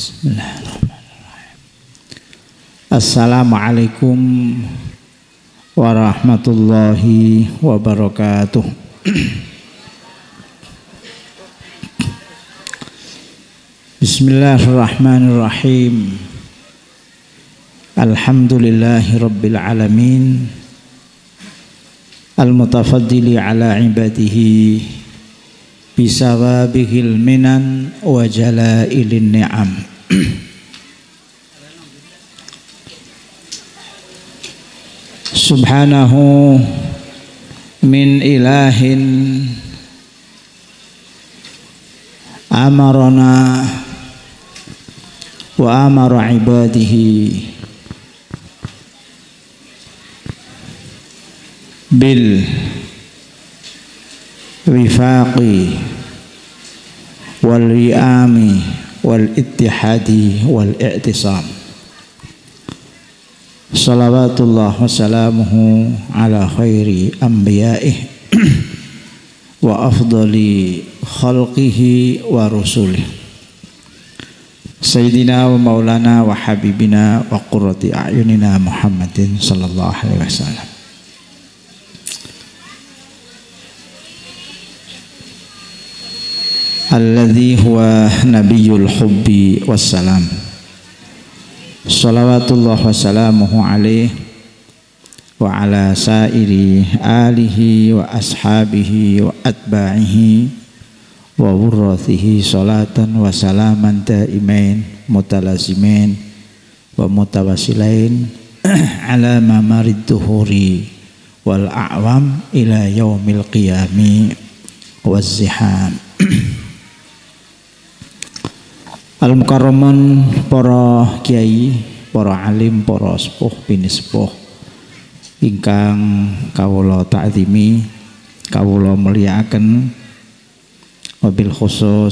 Bismillahirrahmanirrahim. Assalamualaikum warahmatullahi wabarakatuh. Bismillahirrahmanirrahim. Alhamdulillahi rabbil alamin. Al-mutafaddili ala ibadihi bisawabihil minan wa jalailin ni'am. Subhanahu min ilahin amarana wa amara ibadihi bil wifaqi wal wi'ami wal ittihadi wal i'tisam. Salawatullah wa salamuhu ala khairi anbiya'ih wa afdali khalqihi wa rusulih Sayyidina wa maulana wa habibina wa qurrati a'yunina Muhammadin sallallahu alaihi wasallam. Alladhi huwa nabiyul hubbi wassalam. Salawatullah wassalamuhu alaihi wa ala sairi alihi wa ashabihi wa atba'ihi wa wurrathihi salatan wa salaman daimain mutalazimain wa mutawasilain ala mamarid duhuri wal a'wam ila yaumil qiyami wazziham. Al-mukarraman para kiai, para alim, para sepuh bini sepuh ingkang kawula ta'zimi, kawula mulyakaken, wabil khusus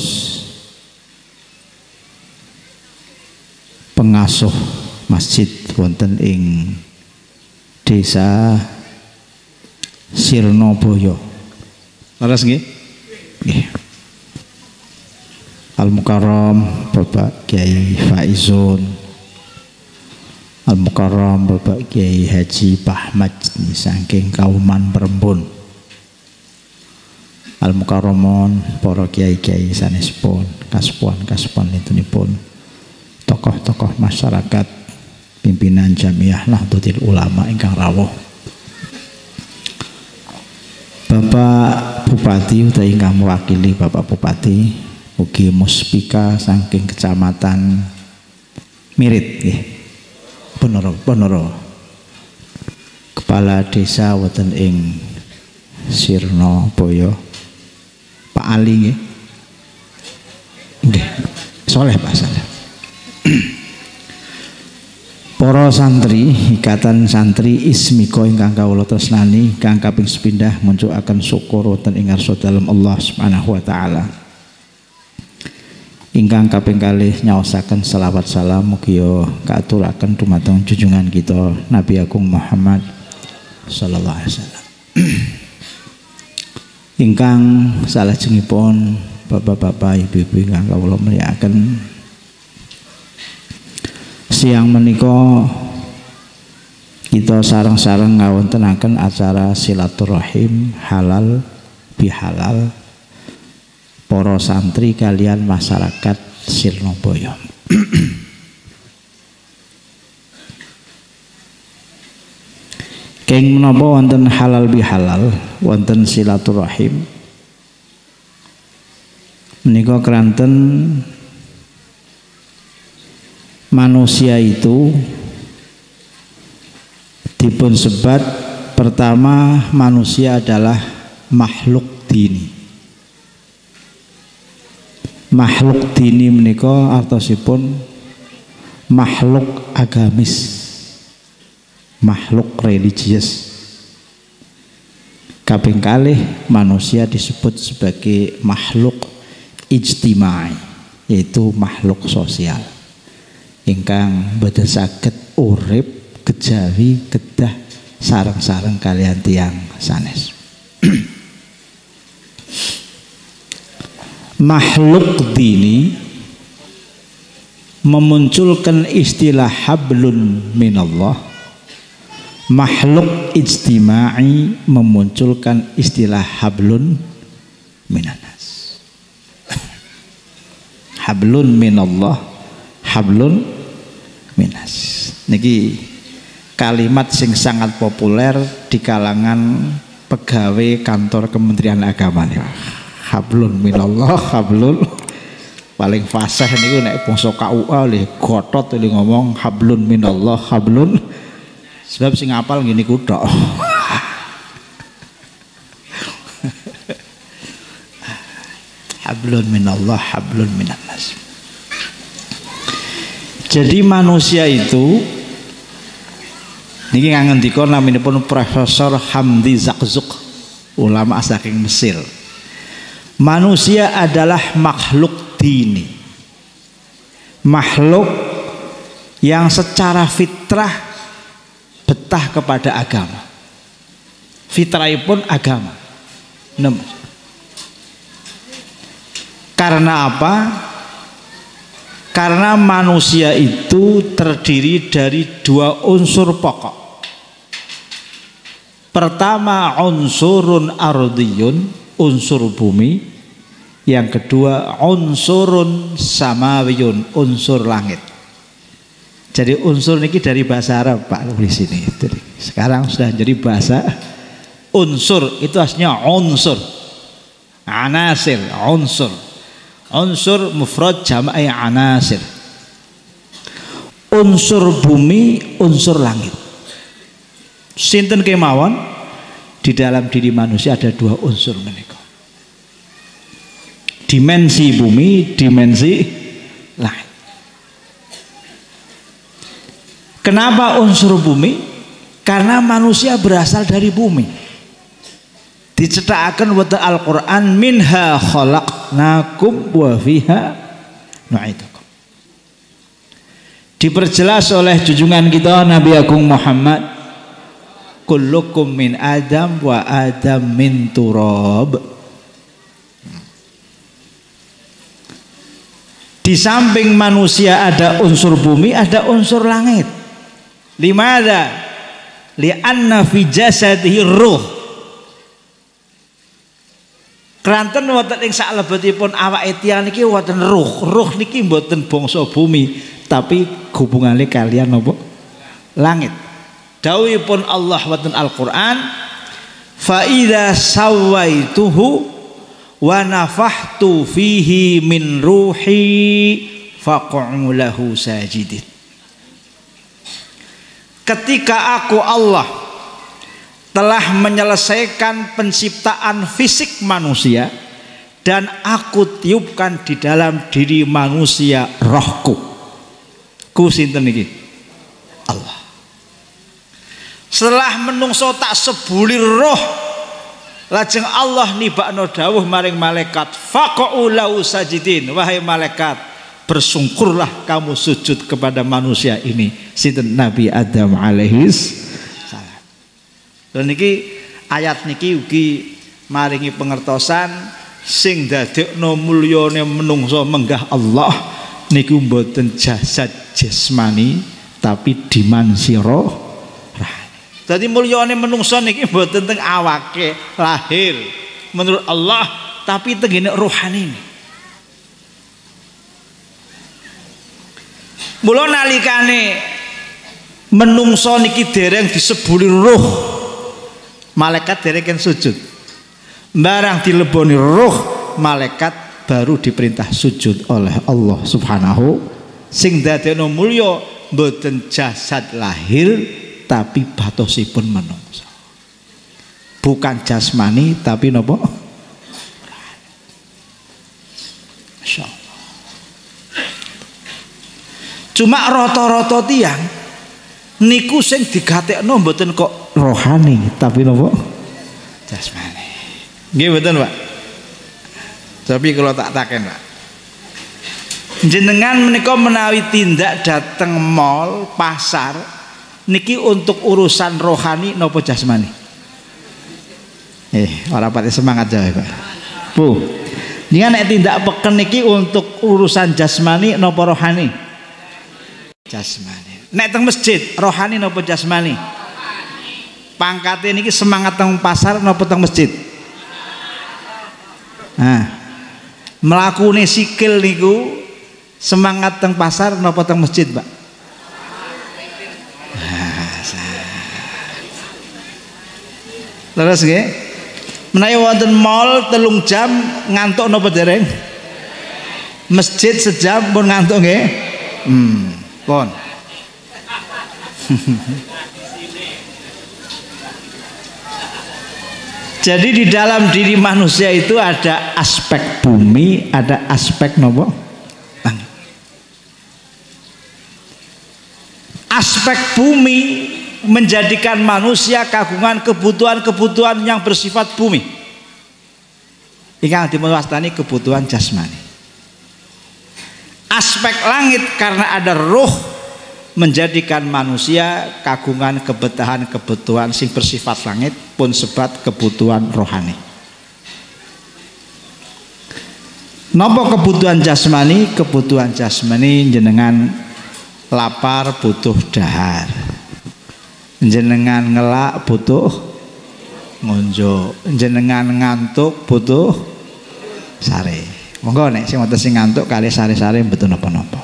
pengasuh masjid wonten ing Desa Sirnabaya. Leres nggih? Nggih. Al-Mukarram Bapak Kiai Faizun, Al-Mukarram Bapak Kiai Haji Pahmad saking Kauman Perembun, Al-Mukarramun para kiai-kiai sanespun, kasepuhan litunipun, tokoh-tokoh masyarakat, pimpinan Jamiah Nahdlatul Ulama ingkang rawuh, Bapak Bupati utawi ingkang mewakili Bapak Bupati, ugi muspika saking Kecamatan Mirit nggih. Ponoro. Kepala Desa wonten ing Sirnabaya, Pak Ali nggih. Nggih. Soleh Pak Saleh. Para santri, Ikatan Santri Ismiko ingkang kawula tresnani, kang kaping sepindah muncukaken syukur wonten ing ngarsa dalem Allah Subhanahu wa taala. Ingkang kaping kalih nyaosaken selawat salam mugi kaaturaken dumateng junjungan kita Nabi Agung Muhammad sallallahu alaihi wasallam. Ingkang salajengipun bapak-bapak, ibu-ibu ingkang kawula mulyakaken, siang menika kita sareng-sareng ngawontenaken acara silaturahim halal bihalal para santri kalian masyarakat Sirnabaya. Keng menapa wonten halal bihalal, wonten silaturahim menika keranten manusia itu dipun sebat pertama, manusia adalah makhluk dini. Makhluk dini menika artosipun makhluk agamis, makhluk religius. Kaping kalih manusia disebut sebagai makhluk ijtimai, yaitu makhluk sosial ingkang boten saged urip kejawi kedah sareng-sareng kalian tiyang sanes. Makhluk dini memunculkan istilah hablun minallah, makhluk ijtimai memunculkan istilah hablun minanas. Hablun minallah, hablun minas. Niki kalimat sing sangat populer di kalangan pegawai kantor Kementerian Agama nih. Hablun minallah, hablun paling fasih niku nek bangsa KUA le gotot le ngomong hablun minallah, hablun, sebab sing apal ngene ku tok. Hablun minallah, hablun minannas. Jadi manusia itu niki ngendika naminipun Profesor Hamdi Zakzuk, ulama saking Mesir. Manusia adalah makhluk dini, makhluk yang secara fitrah betah kepada agama. Fitrahipun agama. Karena apa? Karena manusia itu terdiri dari dua unsur pokok. Pertama unsurun ardiyun, unsur bumi. Yang kedua unsurun samawiyun, unsur langit. Jadi unsur ini dari bahasa Arab Pak di sini. Jadi sekarang sudah jadi bahasa unsur, itu aslinya unsur. Anasir, unsur. Unsur mufrad jamai anasir. Unsur bumi, unsur langit. Sinten kemawon, di dalam diri manusia ada dua unsur menika. Dimensi bumi, dimensi langit. Kenapa unsur bumi? Karena manusia berasal dari bumi. Dicetakan wonten Al-Qur'an minha khalaqnakum wa fiha nu'idukum. Diperjelas oleh junjungan kita Nabi Agung Muhammad, kullukum min Adam wa Adam min turab. Di samping manusia ada unsur bumi, ada unsur langit. Limada? Li'anna fi jasadihi ruh. Keranten wonten ing salebetipun awake tiyang niki wonten ruh. Ruh niki mboten bangsa bumi, tapi hubungane kalian napa? Langit. Dawuhipun Allah wonten Al-Qur'an, fa idza sawaituhu wa nafahtu fihi min ruhi faq'u lahu sajidin. Ketika aku Allah telah menyelesaikan penciptaan fisik manusia dan aku tiupkan di dalam diri manusia rohku. Ku sinten niki? Allah. Setelah menungso tak sebulir roh, lajeng Allah nibakno dawuh maring malaikat, faq'u lahu sajidin. Wahai malaikat, bersungkurlah kamu sujud kepada manusia ini. Sinten? Nabi Adam alaihis salam. Dan niki ayat niki ugi maringi pengertosan sing dadekno mulyane menungso menggah Allah niku mboten jasad jasmani tapi dimensi roh. Jadi mulyane menungso niki mboten teng awake lahir menurut Allah, tapi tengene rohani. Mula nalikane menungso niki dereng disebuli roh, malaikat dereng sujud. Barang dileboni roh, malaikat baru diperintah sujud oleh Allah Subhanahu. Sing dadekno mulya mboten jasad lahir, tapi batosipun menungso. Bukan jasmani tapi napa? Masyaallah. Cuma rata-rata tiyang niku sing digatekno mboten kok rohani tapi napa? Jasmani. Nggih mboten, Pak? Tapi kalau tak taken, Pak. Jenengan menika menawi tindak dateng mall, pasar, niki untuk urusan rohani nopo jasmani? Ora pati semangat jawab, Pak. Bu, niki nek tindak peken niki untuk urusan jasmani nopo rohani? Jasmani. Nek teng masjid rohani napa jasmani? Pangkate niki semangat teng pasar napa teng masjid? Nah, mlakune sikil niku semangat teng pasar napa teng masjid, Pak? Terus nggih, menawi wonten mall 3 jam ngantuk napa dereng? Masjid sejam pun ngantuk nggih? Pun. Jadi di dalam diri manusia itu ada aspek bumi, ada aspek nopo langit. Aspek bumi menjadikan manusia kagungan kebutuhan-kebutuhan yang bersifat bumi. Ingkang dimawastani kebutuhan jasmani. Aspek langit karena ada ruh menjadikan manusia kagungan kebutuhan sing bersifat langit pun sebat kebutuhan rohani. Napa kebutuhan jasmani? Kebutuhan jasmani jenengan lapar butuh dahar, jenengan ngelak butuh ngonjo, jenengan ngantuk butuh sare. Monggo nek sing wonten sing ngantuk kali sare-sare mboten napa-napa.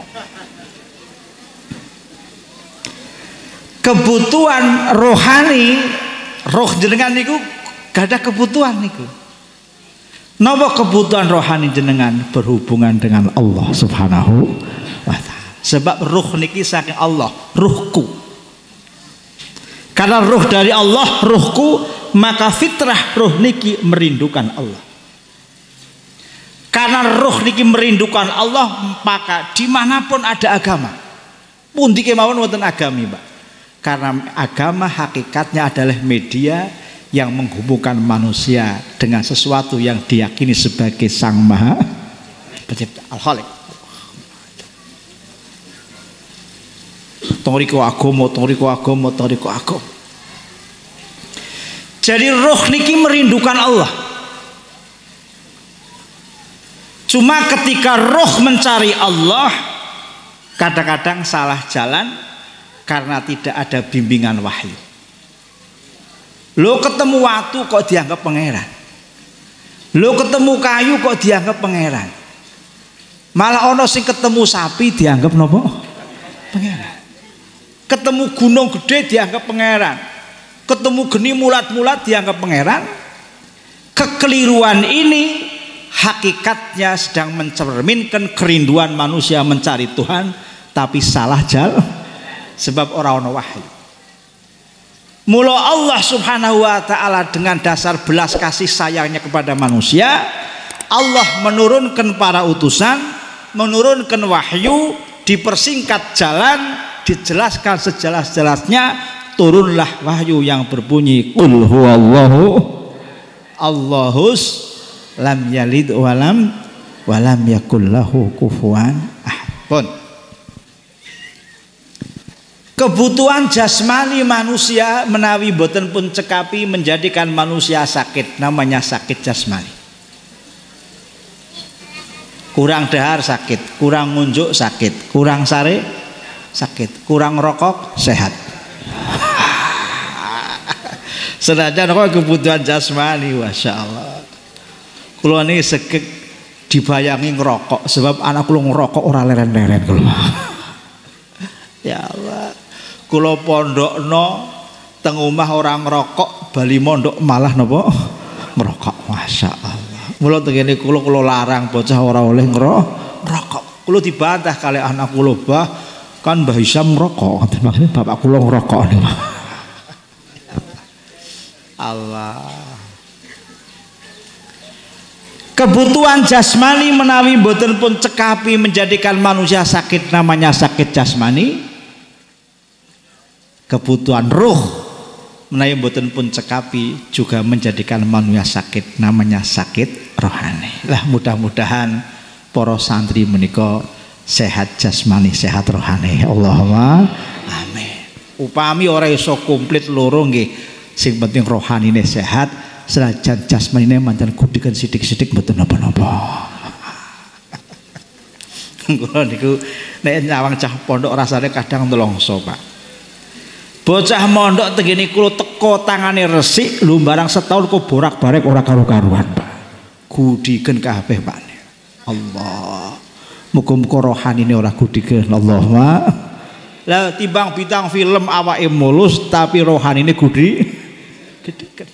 Kebutuhan rohani, roh jenengan niku gadah kebutuhan niku. Napa kebutuhan rohani jenengan? Berhubungan dengan Allah Subhanahu wa taala. Sebab ruh niki saking Allah, ruhku. Karena ruh dari Allah, ruhku, maka fitrah ruh niki merindukan Allah. Karena ruh niki merindukan Allah, maka dimanapun ada agama, pundi kemawon wonten agami, Pak. Karena agama hakikatnya adalah media yang menghubungkan manusia dengan sesuatu yang diyakini sebagai Sang Maha Pencipta, Al-Khaliq. Toriko agama. Jadi roh niki merindukan Allah. Cuma ketika roh mencari Allah, kadang-kadang salah jalan karena tidak ada bimbingan wahyu. Lo ketemu watu kok dianggap pangeran, lo ketemu kayu kok dianggap pangeran, malah ono sing ketemu sapi dianggap nopo pangeran, ketemu gunung gede dianggap pangeran, ketemu geni mulat-mulat dianggap pangeran. Kekeliruan ini hakikatnya sedang mencerminkan kerinduan manusia mencari Tuhan, tapi salah jalan sebab orang ono wahyu. Mula Allah Subhanahu wa taala dengan dasar belas kasih sayangnya kepada manusia, Allah menurunkan para utusan, menurunkan wahyu, dipersingkat jalan, dijelaskan sejelas-jelasnya, turunlah wahyu yang berbunyi qul huwallahu Allahus lam yalid walam yakul lahu kufuwan ahad. Kebutuhan jasmani manusia menawi boten pun cekapi menjadikan manusia sakit, namanya sakit jasmani. Kurang dahar sakit, kurang ngunjuk sakit, kurang sare sakit, kurang rokok sehat. Senajan kok kebutuhan jasmani, masya Allah. Kulo ini sekek dibayangi ngerokok sebab anak kulo ngerokok ora leren-leren kulo. Ya Allah. Kulo pondokno teng omah orang ngerokok, bali mondok malah napa ngerokok. Masya Allah. Mula tengene kulo larang bocah ora oleh ngerokok. Kulo dibantah kali anak kulo, bah kan Mbah Hisam ngerokok. Maksudnya bapak kulo ngerokok. Allah. Kebutuhan jasmani menawi boten pun cekapi menjadikan manusia sakit, namanya sakit jasmani. Kebutuhan ruh menawi boten pun cekapi juga menjadikan manusia sakit, namanya sakit rohani. Lah mudah-mudahan para santri menika sehat jasmani, sehat rohani. Allahumma amin. Upami ora iso komplit loro nggih, sing penting rohanine sehat, senajan jasmanine mancan kudikan sithik-sithik mboten napa-napa. Kula niku Nek nyawang cah pondok rasane kadang nelongso, Pak. Bocah mondok tegene kula teko tangane resik lho barang setahun kok borak-barek ora karu-karuan, Pak. Gudiken kabeh, Pak. Allah. Muga-muga rohanine ora gudiken Allahumma. Lah timbang bintang film awake mulus tapi rohanine gudiken.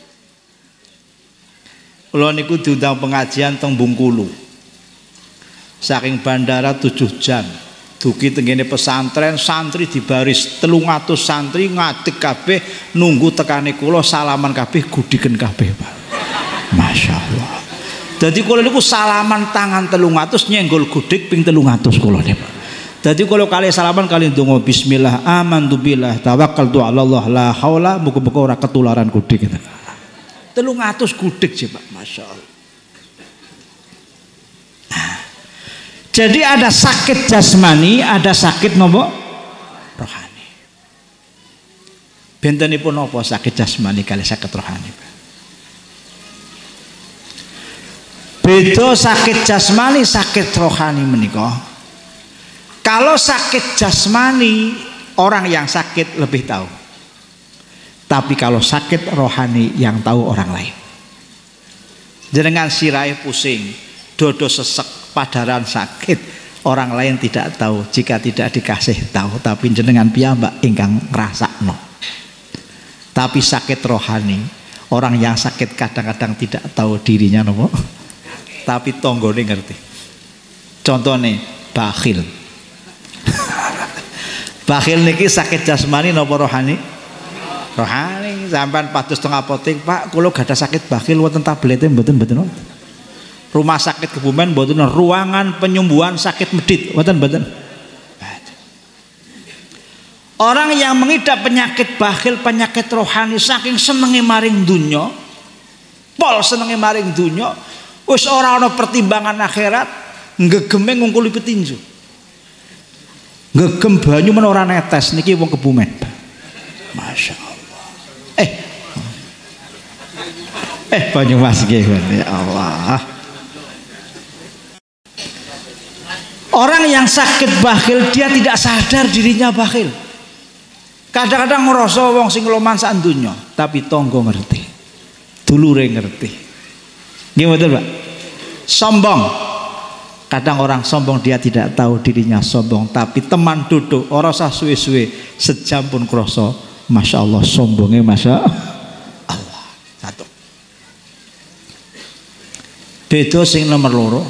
Kula niku diundang pengajian teng Bengkulu. Saking bandara 7 jam. Dugi tengene pesantren santri di baris 300 santri ngadeg kabeh nunggu tekane kula salaman kabeh gudiken kabeh, Pak. Masyaallah. Dadi kula niku salaman tangan 300 nyenggol gudik ping 300 kula niku, Pak. Dadi kula kali salaman kali ndonga bismillah amantu billah tawakkaltu ala Allah la haula muga-muga ora ketularan gudik. 300 gudik sih, Pak. Masyaallah. Jadi ada sakit jasmani, ada sakit nopo rohani. Bentenipun nopo sakit jasmani kali sakit rohani. Beda sakit jasmani, sakit rohani menika. Kalau sakit jasmani orang yang sakit lebih tahu. Tapi kalau sakit rohani yang tahu orang lain. Jenengan sirai pusing, dodo sesek, padaran sakit, orang lain tidak tahu jika tidak dikasih tahu, tapi jenengan piyambak ingkang ngrasakno. Tapi sakit rohani, orang yang sakit kadang-kadang tidak tahu dirinya nopo, tapi tonggone ngerti. Contohnya bakhil. Bakhil niki sakit jasmani nopo rohani? Rohani. Sampean pados teng apotek, Pak, kula gadah sakit bakhil wonten tablete mboten. Rumah sakit Kebumen mboten, ruangan penyembuhan sakit medit mboten. Orang yang mengidap penyakit bakhil, penyakit rohani saking senenge maring dunya, pol senenge maring dunya, wis ora ana pertimbangan akhirat, ngegeme ngungkuli petinju. Ngegem banyu men ora netes niki wong Kebumen. Masyaallah. Banyumas nggih, ya Allah. Orang yang sakit bakhil dia tidak sadar dirinya bakhil. Kadang-kadang ngerasa wong sing loman sak donya, tapi tangga ngerti. Dulure ngerti. Nggih betul, Pak. Sombong. Kadang orang sombong dia tidak tahu dirinya sombong, tapi teman duduk ora usah suwe-suwe sejam pun krasa, masyaallah sombongnya masya Allah. Satu. Beda sing nomor loro.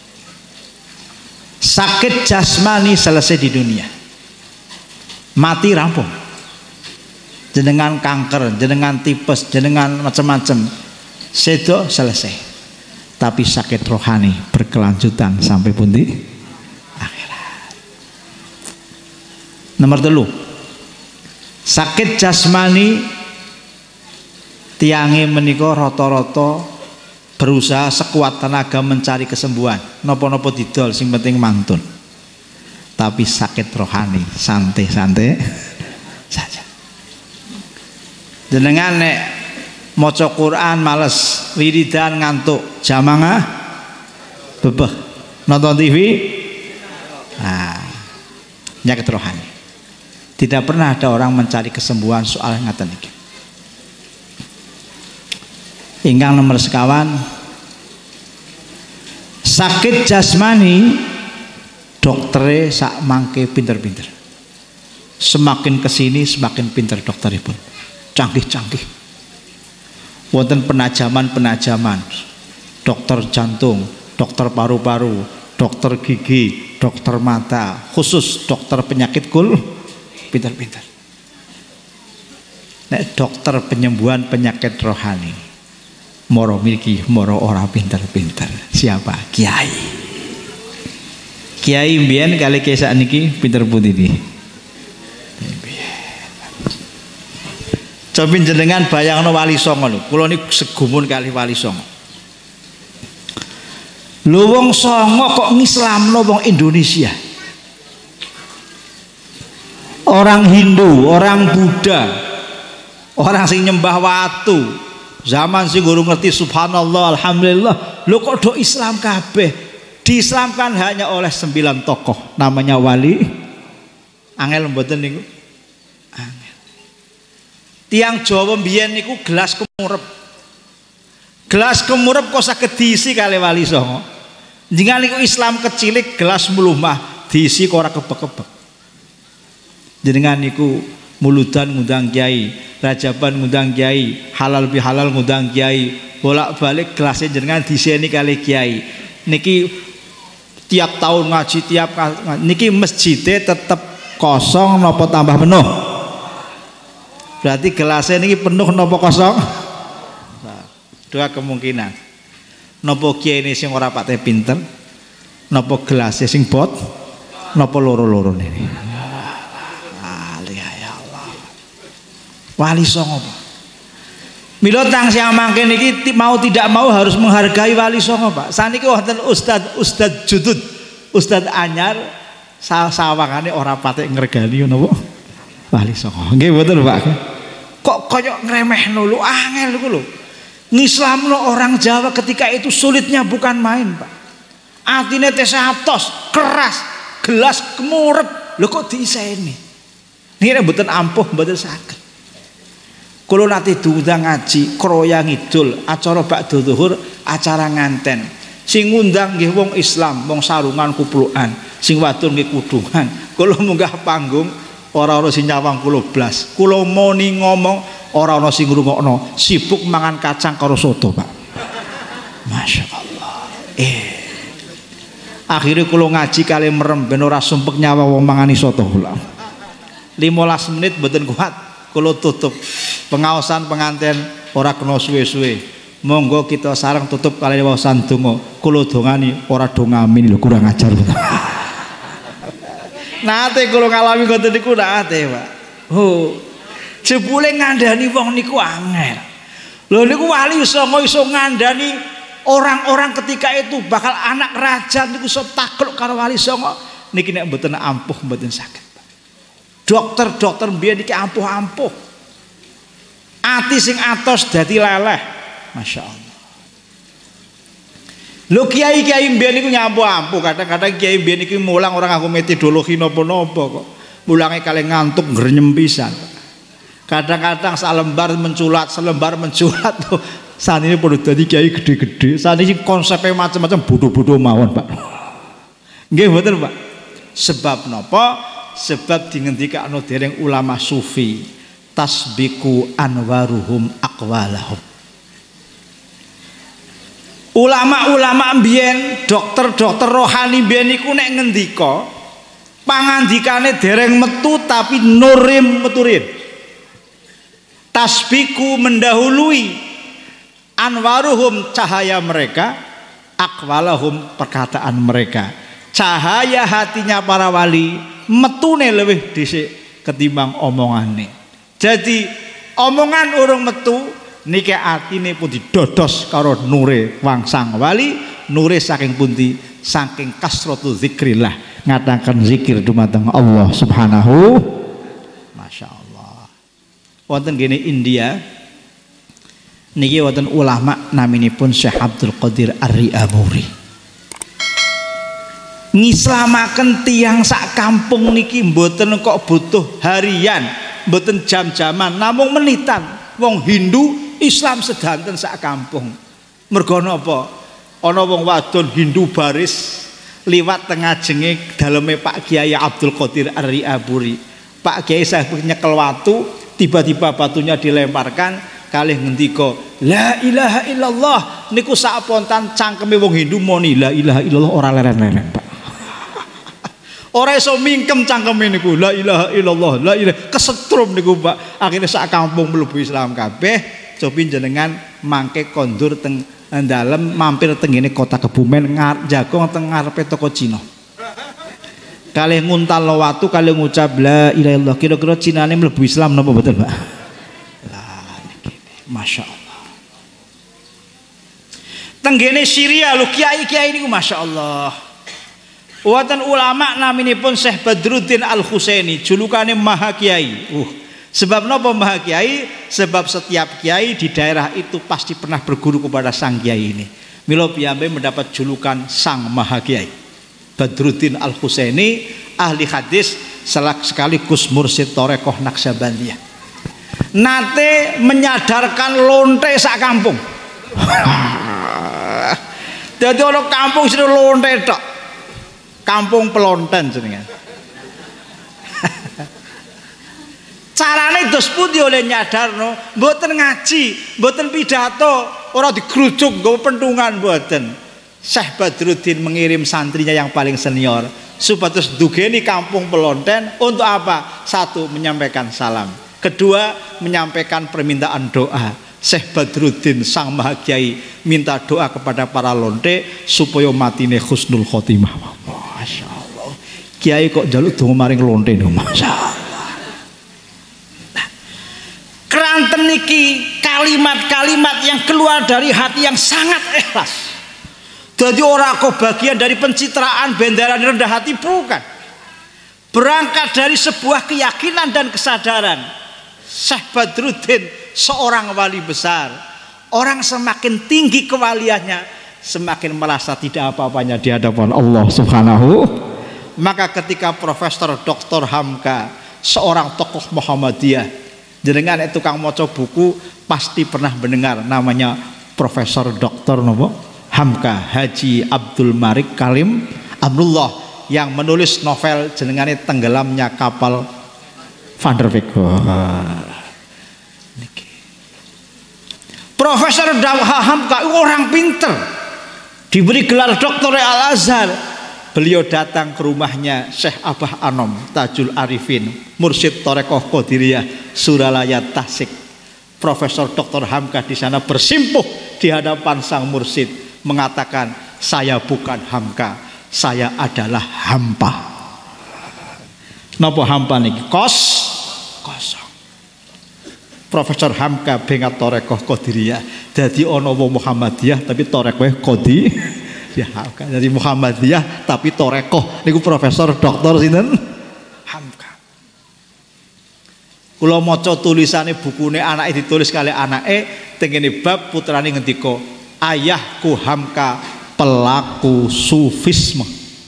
Sakit jasmani selesai di dunia, mati rampung. Jenengan kanker, jenengan tipes, jenengan macam-macam, sedo selesai. Tapi sakit rohani berkelanjutan sampai pundi akhirat. Nomor 3, sakit jasmani tiange menika rata-rata berusaha sekuat tenaga mencari kesembuhan, nopo-nopo didol sing penting mantun. Tapi sakit rohani santai-santai saja. Jenengan nek maca Quran males, wiridan ngantuk, jamangah bebeh, nonton TV, penyakit rohani. Tidak pernah ada orang mencari kesembuhan soal ngaten iki. Ingkang nomor sekawan, sakit jasmani doktere sak mangke pinter-pinter. Semakin kesini semakin pinter dokteripun, canggih-canggih. Wonten penajaman-penajaman, dokter jantung, dokter paru-paru, dokter gigi, dokter mata, khusus dokter penyakit pinter-pinter. Nek dokter penyembuhan penyakit rohani, moro miliki moro ora pinter-pinter. Siapa? Kiai. Kiai mbiyen kali kiai sakniki pinter pundi iki? Coba jenengan bayangno Wali Songo lho. Kula niku segumun kali Wali Songo. Lho wong Songo kok ngislamno wong Indonesia. Orang Hindu, orang Buddha, orang sing nyembah watu, zaman sing guru ngerti subhanallah alhamdulillah, lho kok do Islam kabeh, Diislamkan hanya oleh 9 tokoh, namanya wali. Angel mboten niku. Angel. Tiang Jawa mbiyen niku gelas kemurep. Gelas kemurep kok saged diisi kali wali songo. Jenengan niku Islam kecilik gelas mulumah diisi kok ora kebek-kebek. Jenengan niku muludan ngundang kiai, rajaban ngundang kiai, halal bihalal ngundang kiai, bolak-balik gelasnya jenengan diseni kali kiai. Niki tiap tahun ngaji niki masjidnya tetap kosong nopo tambah penuh. Berarti gelasnya niki penuh nopo kosong? Nah, dua kemungkinan. Nopo kiai ini sing ora pate pinter, nopo gelasnya sing bot, nopo loro-loro ini. Wali songo. Mila tang siang mangke niki mau tidak mau harus menghargai wali songo, Pak. Saniki wonten ustad judud, ustad anyar sawangane ora patek ngregani napa wali songo. Nggih mboten, Pak. Kok koyo ngremehno lho, angel iku lho. Ngislamno orang Jawa ketika itu sulitnya bukan main, Pak. Atine teh atos, keras, gelas kemurep. Lho kok diiseni. Niki mboten ampuh, mboten saged. Kalau nanti diundang ngaji, kroyang ngidul, acara bakda zuhur, acara nganten. Sing ngundang nggih wong Islam, wong sarungan kuplukan, sing wadon nggih kudungan. Kalau munggah panggung, ora ana sing nyawang kula blas. Kula moni ngomong, ora ana sing ngrungokno. Sibuk mangan kacang karo soto, Pak. Masya Allah. Akhirnya kula ngaji kali merem ben ora sumpek nyawa wong mangani soto kula. 15 menit mboten kuat. Kalau tutup pengawasan pengantin ora kena suwe-suwe. Monggo kita sareng tutup kali wawasan donga. Kula dongani ora do ngamin lho, kurang ajar. Nate kula ngalami ngoten niku nate, Pak. Jebule ngandani wong niku angel. Lho niku wali songo iso ngandani orang-orang ketika itu bakal anak raja niku iso takluk karo wali songo. Niki nek mboten ampuh mboten saged. Dokter-dokter mbiyen iki ampuh-ampuh. Ati sing atos dadi leleh. Masya Allah. Lho kiai-kiai mbiyen niku nyampuh-ampuh. Kadang-kadang kiai mbiyen iki mulang orang aku metodologi napa-napa kok. Mulange kali ngantuk grenyem pisan. Kadang-kadang salembar menculat, selembar menculat. Saat ini perlu dadi kiai gede-gede. Saat ini konsepnya macam-macam bodoh-bodoh mawon, Pak. Nggih mboten, Pak. Sebab napa? Sebab dingendikakno dereng ulama sufi, tasbiku anwaruhum aqwalahum. Ulama-ulama mbiyen, dokter-dokter rohani mbiyen niku nek ngendika, pangandikane dereng metu tapi nurim meturin. Tasbiku mendahului anwaruhum cahaya mereka, aqwalahum perkataan mereka. Cahaya hatinya para wali metune lebih dhisik ketimbang omongane. Jadi omongan urung metu niki atine pun didodos karo nure wangsang wali, nure saking pundi saking kasratu zikrillah, ngatakan zikir dumateng Allah Subhanahu. Masya Allah. Wonten gene India niki wonten ulama naminipun Syekh Abdul Qadir Ar-Ri'amuri. Ngislamaken tiang sak kampung niki mboten kok butuh harian, mboten jam-jaman, namung menitan. Wong Hindu Islam sedanten sak kampung. Mergo napa? Ana wong wadon Hindu baris liwat tengah jenge daleme Pak Kiai Abdul Qadir Ar-Ri'aburi. Pak Kiai saya nyekel watu, tiba-tiba batunya dilemparkan, kalih ngendika la ilaha illallah. Niku sak pontan cangkeme wong Hindu moni la ilaha illallah ora leren-leren, Pak. Ora iso mingkem cangkeme niku la ilaha illallah, la ilaha kesetrum niku, Pak. Akhirnya sak kampung mlebu Islam kabeh. Cobi jenengan mangke kondur teng dalem mampir teng ngene kota Kebumen jagong teng ngarepe toko Cina. Kalih nguntal watu kalih ngucap la ilaha illallah. Kira-kira Cinane mlebu Islam napa mboten, Pak? Lah niki Masya Allah. Tenggene Syria lho kiai-kiai niku Masya Allah. Wonten ulama naminipun Syekh Badruddin Al-Husaini, julukane Maha Kiai. Sebab napa Maha Kiai? Sebab setiap kiai di daerah itu pasti pernah berguru kepada sang kiai ini. Mila piyambake mendapat julukan Sang Maha Kiai. Badruddin Al-Husaini ahli hadis sekaligus mursyid Thariqah Naqsabandiyah. Nate menyadarkan lonte sak kampung. Dadi ana kampung sing lonte tok. Kampung Pelonten jenenge. Carane dos pundi oleh nyadarno, mboten ngaji, mboten pidato, ora digrujuk nggo pentungan mboten. Syekh Badruddin mengirim santrinya yang paling senior supados dugeni kampung Pelonten untuk apa? Satu, menyampaikan salam. Kedua, menyampaikan permintaan doa. Syekh Badruddin Sang Maha Kiai minta doa kepada para lonte supaya matine husnul khotimah. Masya Allah. Kiai kok njaluk donga maring lonte lho, Masya Allah. Keranten niki kalimat-kalimat yang keluar dari hati yang sangat ikhlas. Jadi ora kok bagian dari pencitraan bendaran rendah hati, bukan. Berangkat dari sebuah keyakinan dan kesadaran. Syekh Badruddin seorang wali besar. Orang semakin tinggi kewaliannya, semakin merasa tidak apa-apanya di hadapan Allah Subhanahu. Maka ketika Profesor Dr. Hamka, seorang tokoh Muhammadiyah, jenengan tukang maca buku pasti pernah mendengar namanya Profesor Dr. Hamka, Haji Abdul Malik Kalim Abdullah, yang menulis novel jenengane Tenggelamnya Kapal Van der Wijk. Profesor Hamka orang pinter, diberi gelar Doktor Al-Azhar. Beliau datang ke rumahnya Syekh Abah Anom Tajul Arifin, mursyid Thariqah Qadiriyah Suralaya Tasik. Profesor Dr. Hamka di sana bersimpuh di hadapan sang mursyid, mengatakan, saya bukan Hamka, saya adalah hampa. Napa hampa niki? Kosong. Profesor Hamka bengat Thariqah Qadiriyah. Dadi ana wong Muhammadiyah tapi Thariqah Qadiriyah. Ya, dari Muhammadiyah tapi Thariqah niku Profesor Dr. sinten? Hamka. Kula maca tulisane bukune anake ditulis kali anake tengene bab putrane ngendika, ayahku Hamka pelaku sufisme.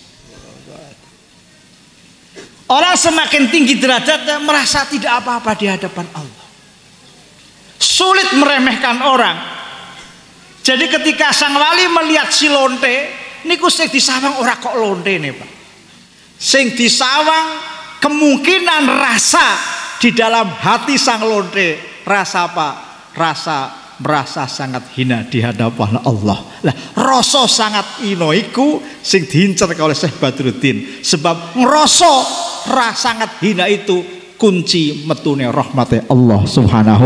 Orang semakin tinggi derajatnya merasa tidak apa-apa di hadapan Allah. Sulit meremehkan orang. Jadi ketika sang wali melihat si lonte, niku sing disawang ora kok lonte nih Pak. Sing disawang kemungkinan rasa di dalam hati sang lonte. Rasa apa? Rasa merasa sangat hina di hadapan Allah. Lah, rasa sangat ino iku sing diincer oleh Syekh Badruddin. Sebab ngerasa rasa sangat hina itu kunci metune rahmate Allah Subhanahu.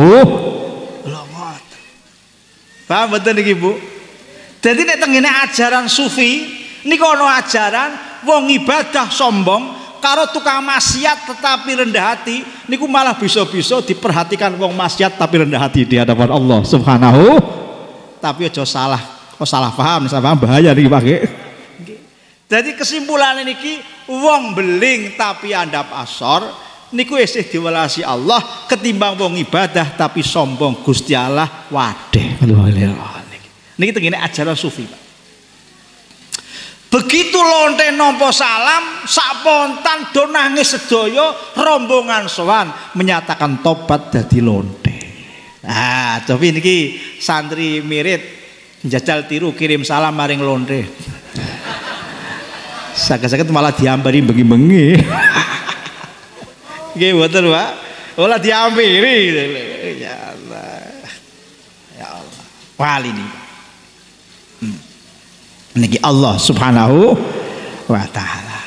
Paham betul niki Bu? Jadi nek tengene ajaran sufi niku ana ajaran wong ibadah sombong karo tukang maksiat tetapi rendah hati niku malah bisa-bisa diperhatikan wong maksiat tapi rendah hati di hadapan Allah Subhanahu. Tapi aja salah paham bahaya niki Pak. Jadi kesimpulan niki wong beling tapi andap asor niku isih diwelasi Allah ketimbang wong ibadah tapi sombong Gusti Allah wadeh. Niki tengene ajaran sufi Pak. Begitu lonte nampa salam sapontan do nangis sedaya, rombongan sowan menyatakan tobat dadi lonte. Nah, tapi niki santri mirit njajal tiru kirim salam maring lonte. Saged-saged malah diambari bengi-bengi. Nggih mboten Pak. Olah diampiri. Ya Allah. Ya Allah. Wali niki. Niki Allah Subhanahu wa taala.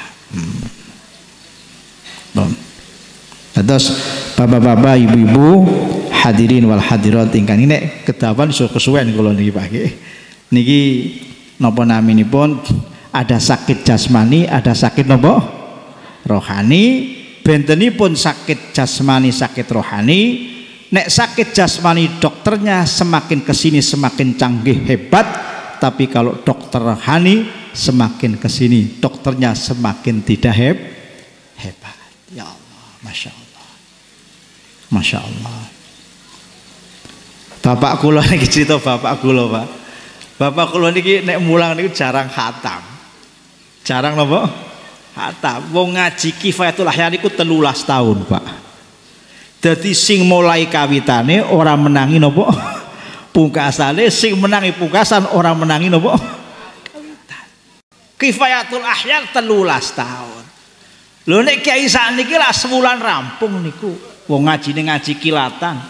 Terus bapak-bapak, ibu-ibu, hadirin wal hadirat ingkang nek kedawan kesuwen kula niki Pak. Niki napa naminipun ada sakit jasmani, ada sakit napa rohani. Bentenipun sakit jasmani, sakit rohani. Nek sakit jasmani dokternya semakin kesini semakin canggih hebat, tapi kalau dokter rohani semakin kesini dokternya semakin tidak hebat. Ya Allah, masya Allah, masya Allah. Bapak kula niki cerita bapak kula Pak. Bapak kula niki nek mulang niku jarang khatam. Jarang napa? Khatam. Wong ngaji Kifayatul Ahya niku 13 tahun, Pak. Dadi sing mulai kawitane ora menangi napa? Pungkasane, sing menangi pungkasan ora menangi napa? Kawitan. Kifayatul Ahya 13 tahun. Lho nek kiai sakniki lak sewulan rampung niku. Wong ngajine ngaji kilatan.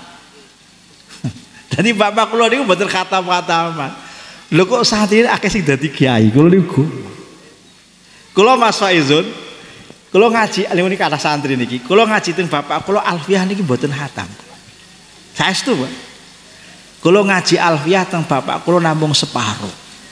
Dadi bapak kula niku mboten khatam-khataman. Lho kok saat ini akeh sing dadi kiai kula niku. Kula Mas Faizun, kula ngaji alih niki kata santri niki. Kula ngaji teng bapak kula alfiah niki mboten khatam. Saestu, Pak. Kula ngaji alfiah teng bapak kula namung separuh.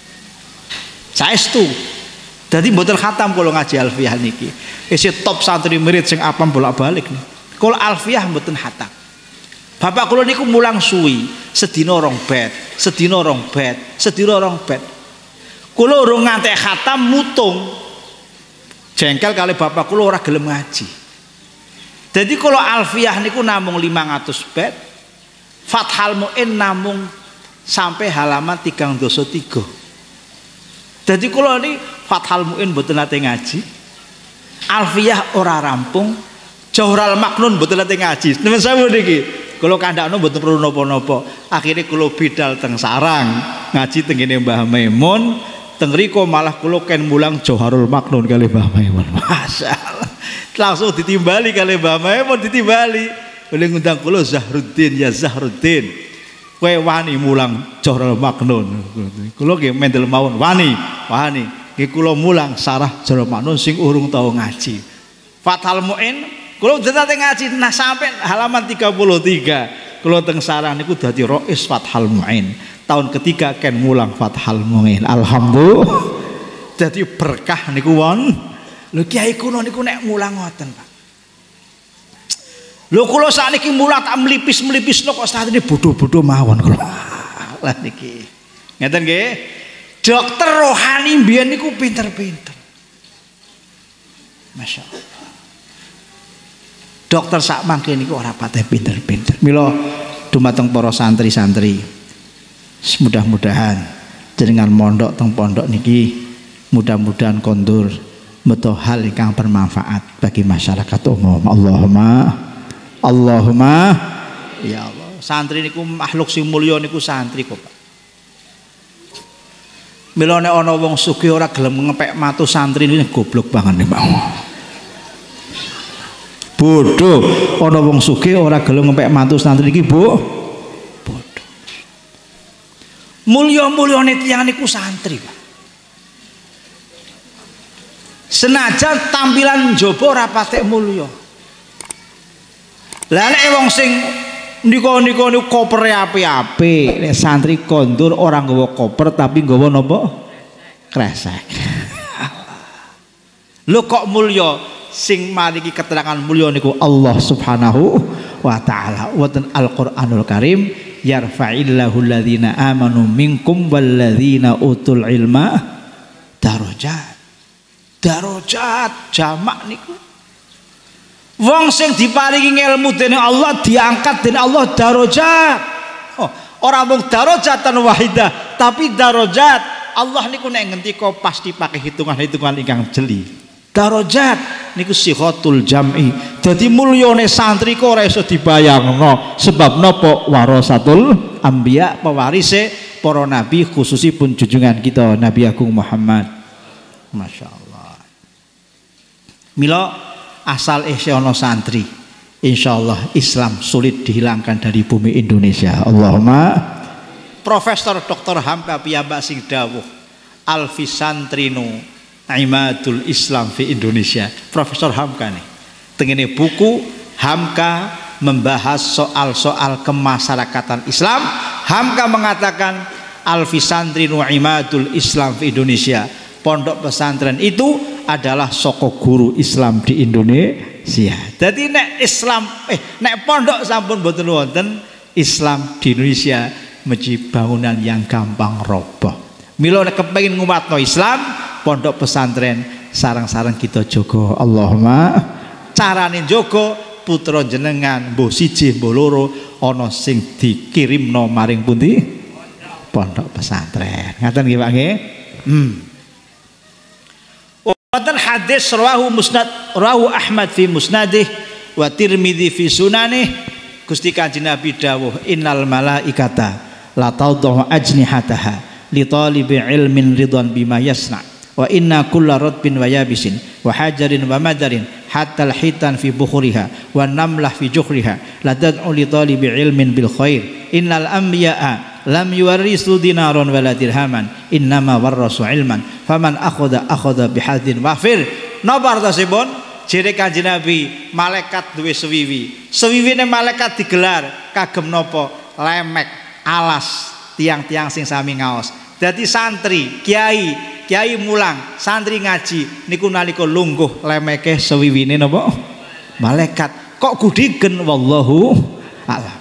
Saestu. Dadi mboten khatam kula ngaji alfiah niki. Isih top santri murid sing apam bolak-balik nih. Kula alfiah mboten khatam. Bapak kula niku mulang suwi, sedina 2 bet, sedina 2 bet, sedina 2 bet. Kula urung ngantek khatam mutung. Jengkel kali bapak kula ora gelem ngaji. Jadi kula alfiah niku namung 500 bet. Fathul Muin namung sampai halaman 303. Jadi kula ini Fathul Muin mboten nate ngaji. Alfiah ora rampung. Jauhral Maknun mboten nate ngaji. Nemen sawu niki. Kalau kandakno mboten perlu napa-napa. Akhirnya kula bidal teng sarang ngaji teng ngene Mbah Maimun, teng riko malah kula ken mulang Jauharul Maknun kali Mbah Maimun. Masyaallah. Langsung ditimbali kali Mbah Maimun ditimbali. Oleh ngundang kula Zahruddin ya Zahruddin. Kowe wani mulang Jauharul Maknun. Kula nggih mendel mawon wani. Nggih kula mulang sarah Jauharul Maknun sing urung tau ngaji. Fathul Muin kula nate ngaji nah sampai halaman 33. Kula teng sarang niku dadi Rais Fathul Muin. Tahun ketiga ken mulang Fathul Muin. Alhamdulillah. Dadi berkah niku won. Lho kiai kuno niku nek mulang ngoten, Pak. Lho kula sakniki mulang tak melipis-melipisno kok statine bodho-bodho mawon kula. Lah niki. Ngeten nggih. Dokter rohani mbiyen niku pinter-pinter. Masyaallah. Dokter sak mangke niku ora pateh pinter-pinter. Mila dumateng para santri-santri. Mudah-mudahan jenengan mondok teng pondok niki mudah-mudahan kondur meto hal ingkang bermanfaat bagi masyarakat umum. Allahumma ya Allah. Santri niku makhluk sing mulya niku santri kok, Pak. Mila nek ana wong sugih ora gelem ngepek matu santri niku goblok banget nih, Pak. Bodoh, ana wong sugih ora gelem ngempek mantu santri iki, Bu. Bodoh. Mulya-mulyane tiyang niku santri, Pak. Senajan tampilan njaba ora patek mulya. Lah nek wong sing nika niku kopere apik-apik, nek santri kondur ora nggawa koper tapi nggawa napa? Kresek. Lho kok mulya? Sing mariki keterangan mulya niku Allah Subhanahu wa taala. Wonten Al-Qur'anul Karim, yarfa'illahu alladhina amanu minkum walladzina utul ilma darajat. Darajat jamak niku. Wong sing diparingi ilmu dening Allah diangkat dening Allah darajat. Oh, ora mung darajatan wahidah, tapi darajat. Allah niku nek ngendika pasti pakai hitungan-hitungan ingkang jeli. Darajat niku sihotul jam'i. Jadi mulyane santri kok ora iso dibayangno. Sebab napa? Warasatul anbiya, pewarise para nabi, khususipun junjungan kita Nabi Agung Muhammad. Masya Allah. Mila asal isih ana santri, insyaallah Islam sulit dihilangkan dari bumi Indonesia. Allahumma. Profesor Dr. Hamka piyambak sing dawuh alfi santrinu Imadul Islam fi Indonesia. Profesor Hamka nih tengene buku Hamka membahas soal-soal kemasyarakatan Islam. Hamka mengatakan alfi santrinu imadul Islam fi Indonesia. Pondok pesantren itu adalah soko guru Islam di Indonesia. Jadi nek Islam nek pondok sampun boten wonten, Islam di Indonesia menjadi bangunan yang gampang roboh. Mila nek kepengin ngumatno Islam, pondok pesantren sarang-sarang kita jogo. Allahumma. Carane jogo putra jenengan mbuh siji mbuh loro ana sing dikirimno maring pundi pondok pesantren. Ngaten nggih Pak nggih? Wonten hadis rawahu Ahmad fi musnadih wa Tirmidzi fi sunanih. Gusti Kanjeng Nabi dawuh innal malaikata la tadhu ajnihataha li talibi ilmin ridwan bima yasna wa inna kulla radbin wa yabisin wa hajarin wa madarin hatta al-hitan fi bukhuriha wa namlah fi jukhriha la tad'u li talibi ilmin bil khair innal anbiya'a lam yuwarrisu dinaron wala dirhaman innama warrasu ilman faman akhadha bihadzin wafir. Napa artosipun? Jere Kanjeng Nabi, malaikat duwe sewiwi. Sewiwine malaikat digelar kagem napa? Lemek, alas, tiang-tiang sing sami ngaos. Dadi santri, kiai mulang, santri ngaji niku nalika lungguh lemeke sewiwine napa? Malaikat. Kok gudigen wallahu a'lam.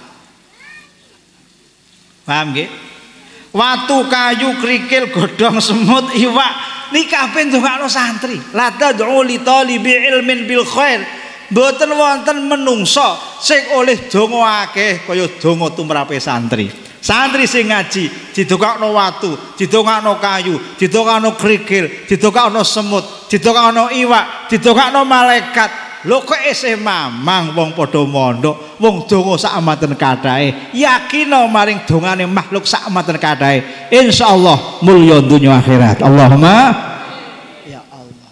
Paham nggih? Watu, kayu, krikil, godhong, semut, iwak niki kabeh ndongakno santri. La tad'u li talibi ilmin bil khair. Mboten wonten menungso sing oleh donga akeh kaya donga tumrape santri. Santri sing ngaji didongakno watu, didongakno kayu, didongakno krikil, didongakno semut, didongakno iwak, didongakno malaikat. Lho kok isih mamang wong padha mondok, wong donga sak amaten kathahe. Yakina maring dongane makhluk sak amaten kathahe. Insyaallah mulya dunya akhirat. Allahumma ya Allah.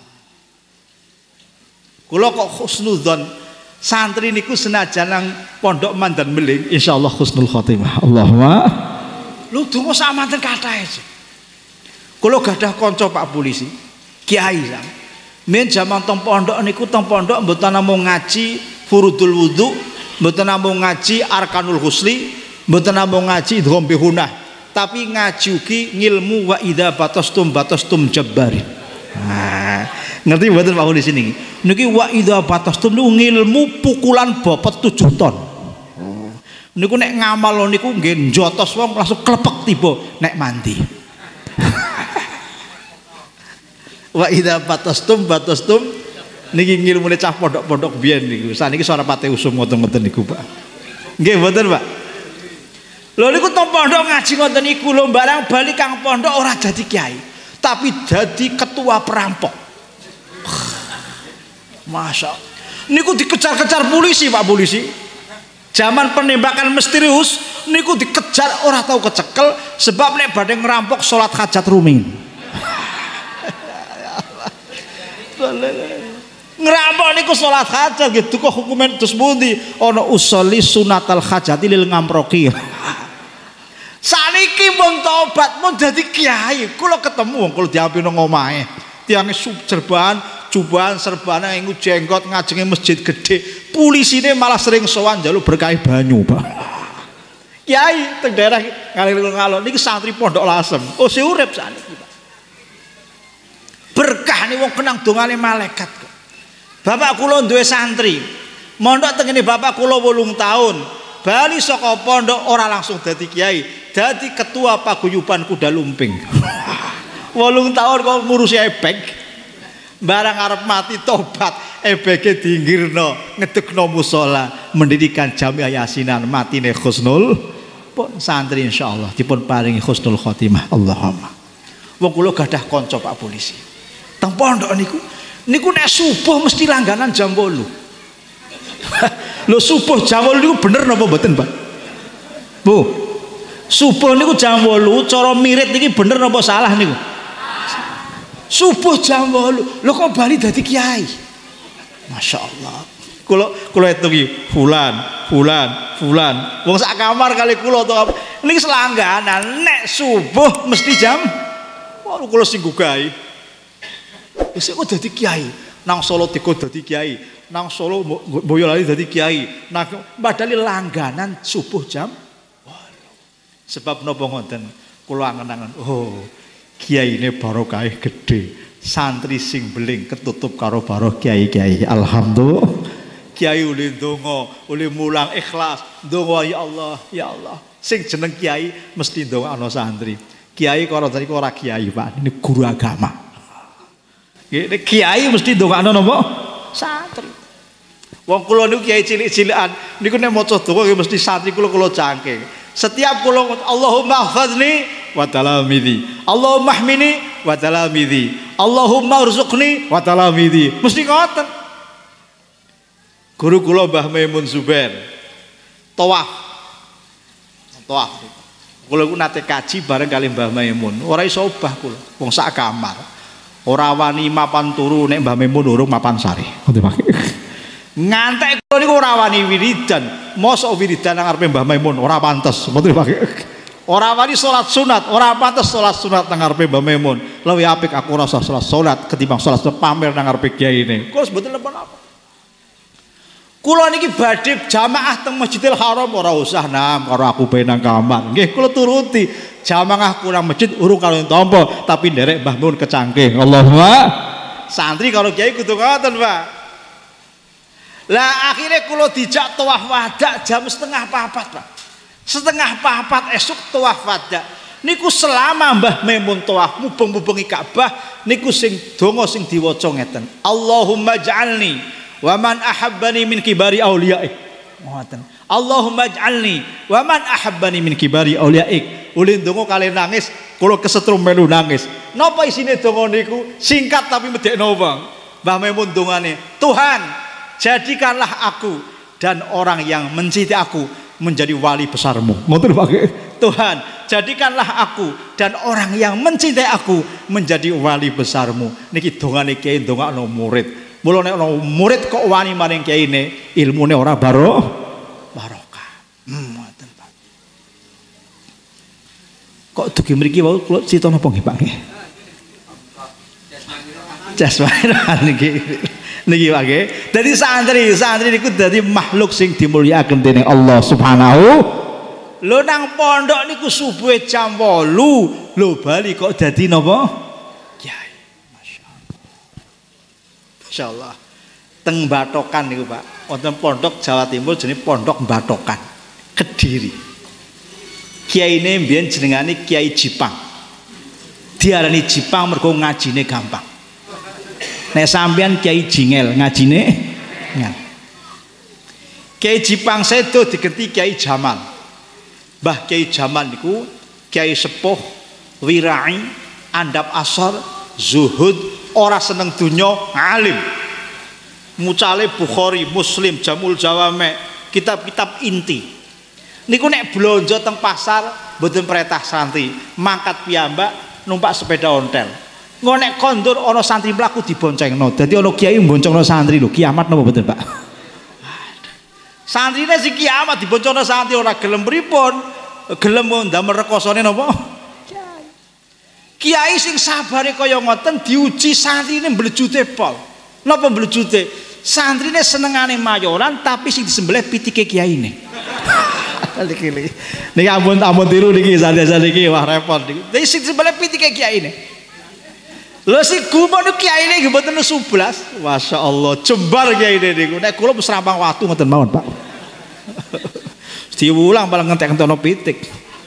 Kula kok husnudzon santri niku senajan nang pondok mandan meling insyaallah husnul khotimah. Allahumma lho donga sak amaten kathahe. Kula gadah kanca Pak Polisi, kiai sam. Men jaman teng pondok niku teng pondok mboten namung ngaji furudul wudu, mboten namung ngaji arkanul husli, mboten namung ngaji idgham bihunah, tapi ngaji ugi ngilmu wa idza batastum jabbarin. Nah, ngerti mboten Pak di sini? Niki wa idza batastum niku ngilmu pukulan bobot 7 ton. Niku nek ngamal niku nggih njotos wong langsung klepek tiba nek mandi. Wa idza batastum niki ngilmune cah pondok-pondok biyen niku. Saniki ora pate usum ngoten-ngoten niku, Pak. Nggih mboten, Pak. Lho niku teng pondok ngaji ngoten niku lho barang bali kang pondok ora dadi kiai, tapi dadi ketua perampok. Masya Allah. Niku dikejar-kejar polisi, Pak Polisi. Zaman penembakan misterius niku dikejar ora tahu kecekel sebab nek badhe ngerampok salat hajat rumin. Ngerampok niku salat hajat gitu kok hukumen terus pundi ana usolli sunatal hajati lil ngamroki. Saniki pun tobat pun dadi kiai. Kula ketemu wong kula diampi nang omahe. Tiange jubahan serbane nggo jenggot ngajenge masjid gede. Pulisine malah sering sowan njaluk berkah banyu, Pak. Kiai teng daerah ngalor-ngalor niki santri Pondok Lasem. Oh si urip saniki, Pak. Berkah nih wong kenang dongane malaikat kok. Bapak kula duwe santri. Mondok teng ngene bapak kula 8 tahun. Bali saka pondok ora langsung dadi kiai, dadi ketua paguyuban kuda lumping. 8 tahun kok ngurusi ebek. Barang arep mati tobat, ebeke dinggirno, ngedekno musala, mendirikan jamiah yasinan, matine husnul pun santri insyaallah dipun paringi husnul khotimah. Allahumma. Wong kula gadah kanca Pak Polisi. Teng pondok niku nek subuh mesti langganan jam 8. Lho subuh jam 8 niku bener napa mboten, Pak? Bu. Subuh niku jam 8 cara mirit niki bener napa salah niku? Subuh jam 8. Lho kok bali dadi kiai? Masya Allah. Kula hitungi fulan. Wong sak kamar kali kula to niki selangganan nek subuh mesti jam kula sing gugahi. Wis kok dadi kiai, nang Solo diko dadi kiai, nang Solo Boyolali dadi kiai, nang padahal langganan subuh jam 8. Sebab napa ngoten? Kula angen-angen, oh, kiyaine barokah gedhe, santri sing beling ketutup karo baroh kiai-kiai. Alhamdulillah. Kiai oleh ndonga, oleh mulang ikhlas, ndonga ya Allah. Sing jeneng kiai mesti ndongakno santri. Kiai karo tadi ora kiai, Pak, ini guru agama. Nggih, kiai mesti ndongakno napa? Santri. Wong kula niku kiai cilik-cilikan niku nek maca donga nggih mesti santri kula cangking. Setiap kula Allahumma hafadzni wa talamidhi. Allahumma ahmini wa talamidhi. Allahumma urzuqni wa talamidhi. Mesti ngoten. Guru kula Mbah Maimun Zubair tawaf. Kula ku nate kaji bareng kali Mbah Maimun. Ora iso obah kula. Wong sak kamar. Ora wani mapan turu nek Mbah Maimun urung mapan sari. Ngantek kula niku ora wani wiridan. Mosok wiridan nang ngarepe Mbah Maimun ora pantes. Mboten pakai. Ora wani salat sunat, ora pantes salat sunat nang ngarepe Mbah Maimun. Luwih apik aku ora usah salat sunat ketimbang salat pamer nang ngarepe kiyaine. Kula mboten napa-napa. Kula niki badhe jamaah teng Masjidil Haram ora usah nam karo aku bae nang kamar. Nggih kula turuti. Jamaah kurang masjid urung karo tampa tapi nderek Mbah Mun kecangkeh. Allahumma santri karo kiai kudu ngoten, Pak. Lah akhirnya kula dijak tawaf wada jam 3:30, Pak. 3:30 esuk tawaf wada. Niku selama Mbah Maimun tawaf mubeng-mubengi Ka'bah niku sing donga sing diwaca ngeten. Allahumma ja'alni wa man ahabbani min kibari auliyaik. Ngoten. Allahumma ij'alni wa man ahabbani min kibari auliyaik. Ulin donga kali nangis, kula kesetrum melu nangis. Napa isine donga niku? Singkat tapi medekno wong. Mbah Maimun dongane, Tuhan, jadikanlah aku dan orang yang mencintai aku menjadi wali besarmu. Ngoten Pak. Tuhan, jadikanlah aku dan orang yang mencintai aku menjadi wali besarmu. Niki dongane kiai ndongakno murid. Mula nek ana murid kok wani maring kiyaine, ilmune ora barokah. Ngoten Pak. Kok dugi mriki wau kula cita napa nggih Pak nggih? Jasmani niki Pak nggih. Dadi santri niku dadi makhluk sing dimulyakaken dening Allah Subhanahu. Lho nang pondok niku subuhe jam 8, lho bali kok dadi napa? Kiai. Masyaallah. Teng Batokan niku Pak. Wonten pondok Jawa Timur jenenge Pondok Batokan, Kediri. Kiyaine mbiyen jenengane Kiai Jipang. Diarani Jipang mergo ngajine gampang. Nek sampean Kiai Jingel ngajine ngel. Kiai Jipang sedo digenti Kiai Jamal. Mbah Kiai Jamal niku Kiai sepuh, wirai, andap asor, zuhud, ora seneng donya, alim. Mucale Bukhari, Muslim, Jamul Jawame, kitab-kitab inti. Niku nek blonjo teng pasar mboten perintah santri, mangkat piyambak numpak sepeda ontel. Engko nek kondur ana santri mlaku diboncengno. Dadi ana kiai mboncengno santri lho, kiamat napa mboten, Pak? Santrine si kiamat diboncengno santri ora gelem pripun? Gelem ndamel rekosane napa? Kiai sing sabare kaya ngoten diuji santrine mblejute pol. Napa mblejute? Santrine senengane mayoran tapi sing disembelih pitike kiyaine. Niki ampun tiru niki santri-santri iki wah repot niki. Dadi sing disembelih pitike kiyaine. Lho sing gumun kiyaine nggih mboten 11. Masyaallah jembar kiyaine niku. Nek kula wis rampang watu ngoten mawon, Pak. Diulang paling ngentek-entekno pitik.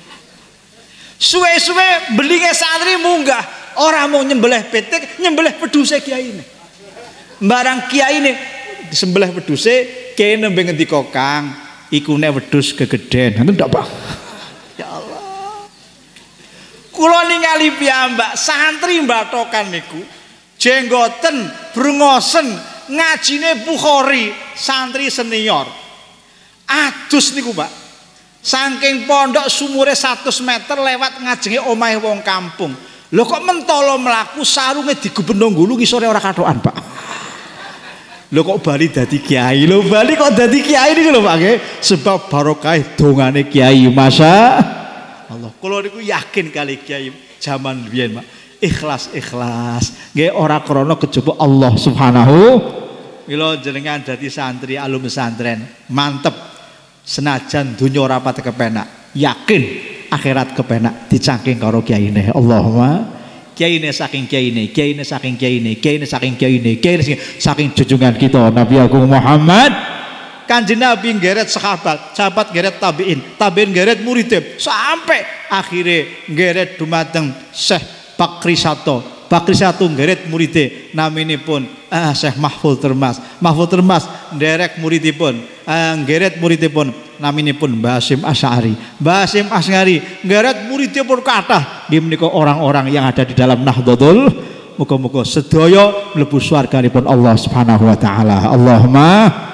Suwe-suwe belinge santri munggah, ora mau nyembelih pitik, nyembelih peduse kiyaine. Barang kiyaine disembelih wedhuse, kiai nembe ngendika Kang, iku nek wedhus gegeden. Ngoten ndak, Pak? Ya Allah. Kula ningali piyambak santri Batokan niku jenggoten, brungosen, ngajine Bukhari, santri senior. Adus niku, Pak. Saking pondok sumure 100 meter lewat ngajenge omahe wong kampung. Lho kok mentolo mlaku sarunge digubendong gulu ngisore ora katokan, Pak. Lho kok bali dadi kiai, lho bali kok dadi kiai niku lho Pak nggih. Sebab barokah dongane kiai Masya Allah. Kula niku yakin kali kiai zaman biyen Pak. Ikhlas nggih ora krana kejaba Allah Subhanahu. Mila jenengan dadi santri alum pesantren mantep. Senajan dunya ora pati kepenak, yakin akhirat kepenak dicangking karo kiyaine. Allahumma kiyaine saking kiyaine, kiyaine saking kiyaine, kiyaine saking kiyaine, kiyaine saking junjungan kita Nabi Agung Muhammad. Kanjeng Nabi ngeret sahabat, sahabat ngeret tabiin, tabiin ngeret murid, sampai akhirnya ngeret dumateng Syekh Bakri Sato. Bakri Sato ngeret muride naminipun Syekh Mahfud Termas. Mahfud Termas nderek muridipun ngeret muridipun naminipun Mbah Hasyim Asy'ari. Mbah Hasyim Asy'ari ngeret muridipun kathah nggih menika orang-orang yang ada di dalam Nahdlatul. Muga-muga sedaya mlebu swarganipun Allah Subhanahu wa taala. Allahumma.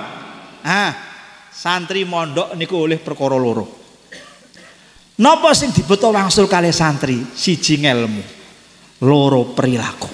Santri mondok niku oleh perkara loro. Napa sing dibutuh wangsul kalih santri? Siji ngelmu, loro perilaku.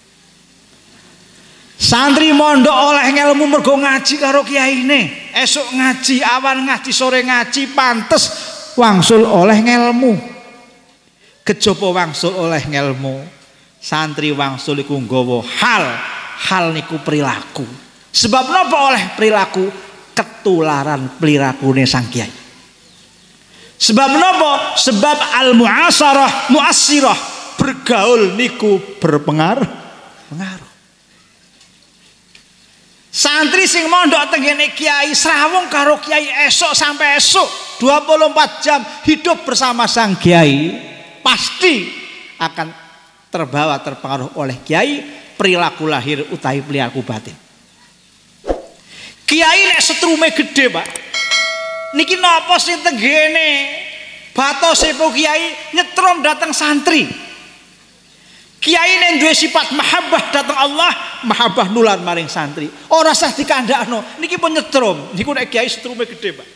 Santri mondok oleh ngelmu mergo ngaji karo kiyaine. Esuk ngaji, awan ngaji, sore ngaji, pantes wangsul oleh ngelmu. Kejaba wangsul oleh ngelmu, santri wangsul iku nggawa hal niku perilaku. Sebab napa oleh perilaku? Ketularan pelirapune sang kiai. Sebab menapa? Sebab al-mu'asarah mu'assirah, bergaul niku berpengaruh. Santri sing mondok tengene kiai srawung karo kiai esok sampai esok 24 jam hidup bersama sang kiai, pasti akan terpengaruh oleh kiai, perilaku lahir utawi perilaku batin. Kiai nek setrume gede, Pak. Niki napa sing tenggene batosipun kiai nyetrum datang santri. Kiai nek duwe sifat mahabbah datang Allah, mahabbah nular maring santri. Ora sah dikandakno. Niki pun nyetrum. Niku nek kiai setrume gede, Pak.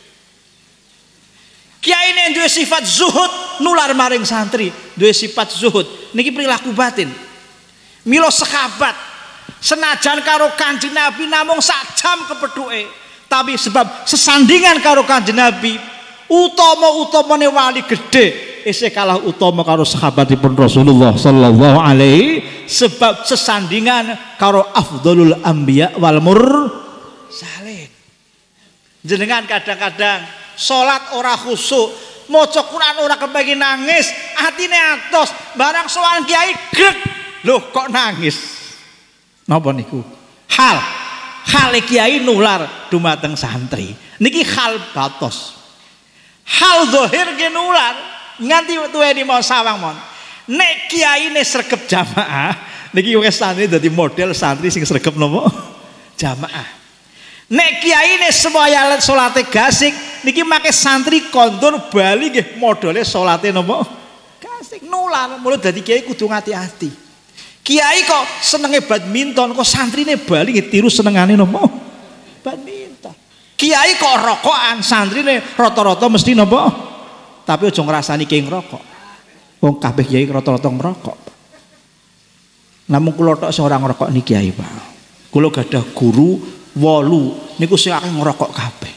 Kiai nek duwe sifat zuhud nular maring santri, duwe sifat zuhud. Niki perilaku batin. Mila sahabat senajan karo Kanjeng Nabi namung sak jam kepethuke, tapi sebab sesandingan karo Kanjeng Nabi, utama-utamane wali gede isih kalah utama karo sahabatipun Rasulullah sallallahu alaihi, sebab sesandingan karo afdhalul anbiya wal mursalin. Jenengan kadang-kadang salat ora khusyuk, maca Quran ora kepengin nangis, atine atos, barang sowan kiai greg, lho kok nangis. Napa niku? Hal kiai nular dumateng santri. Niki hal batos. Hal zahir ge nular nganti tuweni mau sawang mon. Nek kiyaine sregep jamaah, niki wis santri dadi model santri sing sregep napa? Jamaah. Nek kiyaine semaya salate gasik, niki make santri kondur bali nggih modele salate napa? Gasik nular. Mula dadi kiai kudu ngati-ati. Kiai kok senenge badminton, kok santrine bali tiru senengane nopo? Badminton. Kiai kok rokokan, santrine rata-rata mesti nopo? Tapi aja ngrasani kiai ngrokok. Wong kabeh kiai rata-rata ngrokok. Namun kula tok sing ora ngrokok niki kiai, Pak. Kula gadah guru 8 niku sing akeh ngrokok kabeh.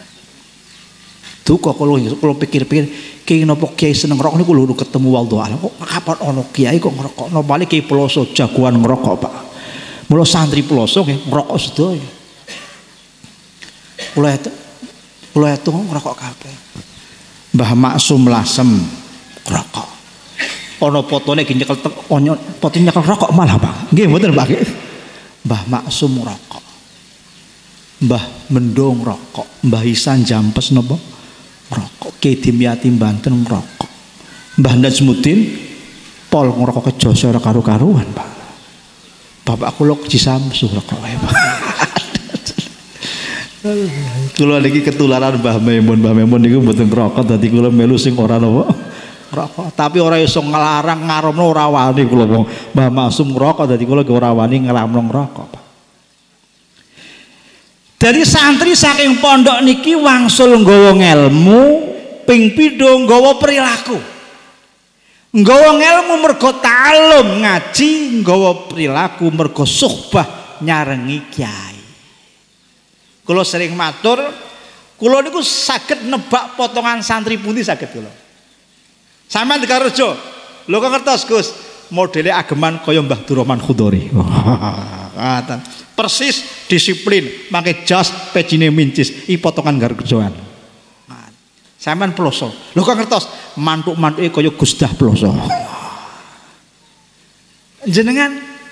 Duka kula pikir-pikir kiai napa kiai seneng ngerokok niku lho ketemu waldo alam kok kapan ana kiai kok ngerokok no bali kiai Ploso jagoan ngerokok, Pak. Mula santri Ploso nggih ngerokok sedaya. Kula itu ngerokok kabeh. Mbah Maksum Lasem ngerokok. Ana fotone nggih nyekel foto nyekel rokok malah, Pak. Nggih mboten, Pak. Mbah Maksum ngerokok. Mbah Mendong ngerokok, Mbah Isan Jampes napa? Ngerokok. Kiai Dimyati Banten ngerokok. Mbah Najmuddin pol ngerokok kejoso ora karu-karuan, Pak. Bapak kula Cisamsu ngerokok wae, Pak. Kula niki ketularan Mbah Memun niku mboten ngerokok, dadi kula melu sing ora napa ngerokok. Tapi ora iso nglarang ngaromno ora wani kula wong Mbah Maksum ngerokok, dadi kula ora wani nglarang ngerokok, Pak. Dari santri saking pondok niki wangsul nggawa ngelmu, ping pindho nggawa perilaku. Nggawa ngelmu mergo ta'allum ngaji, nggawa perilaku mergo suhbah nyarengi kiai. Kula sering matur, kula niku saged nebak potongan santri pundi saged kula. Sampeyan Tegarrejo, lho kok ngertos Gus, modele ageman kaya Mbah Durrahman Khudori. Persis disiplin, pakai jas, pecine mincis, i potongan Garjoan. Sampeyan Ploso. Lho kok ngertos, mantuk-mantuke kaya Gusdah Ploso. Jenengan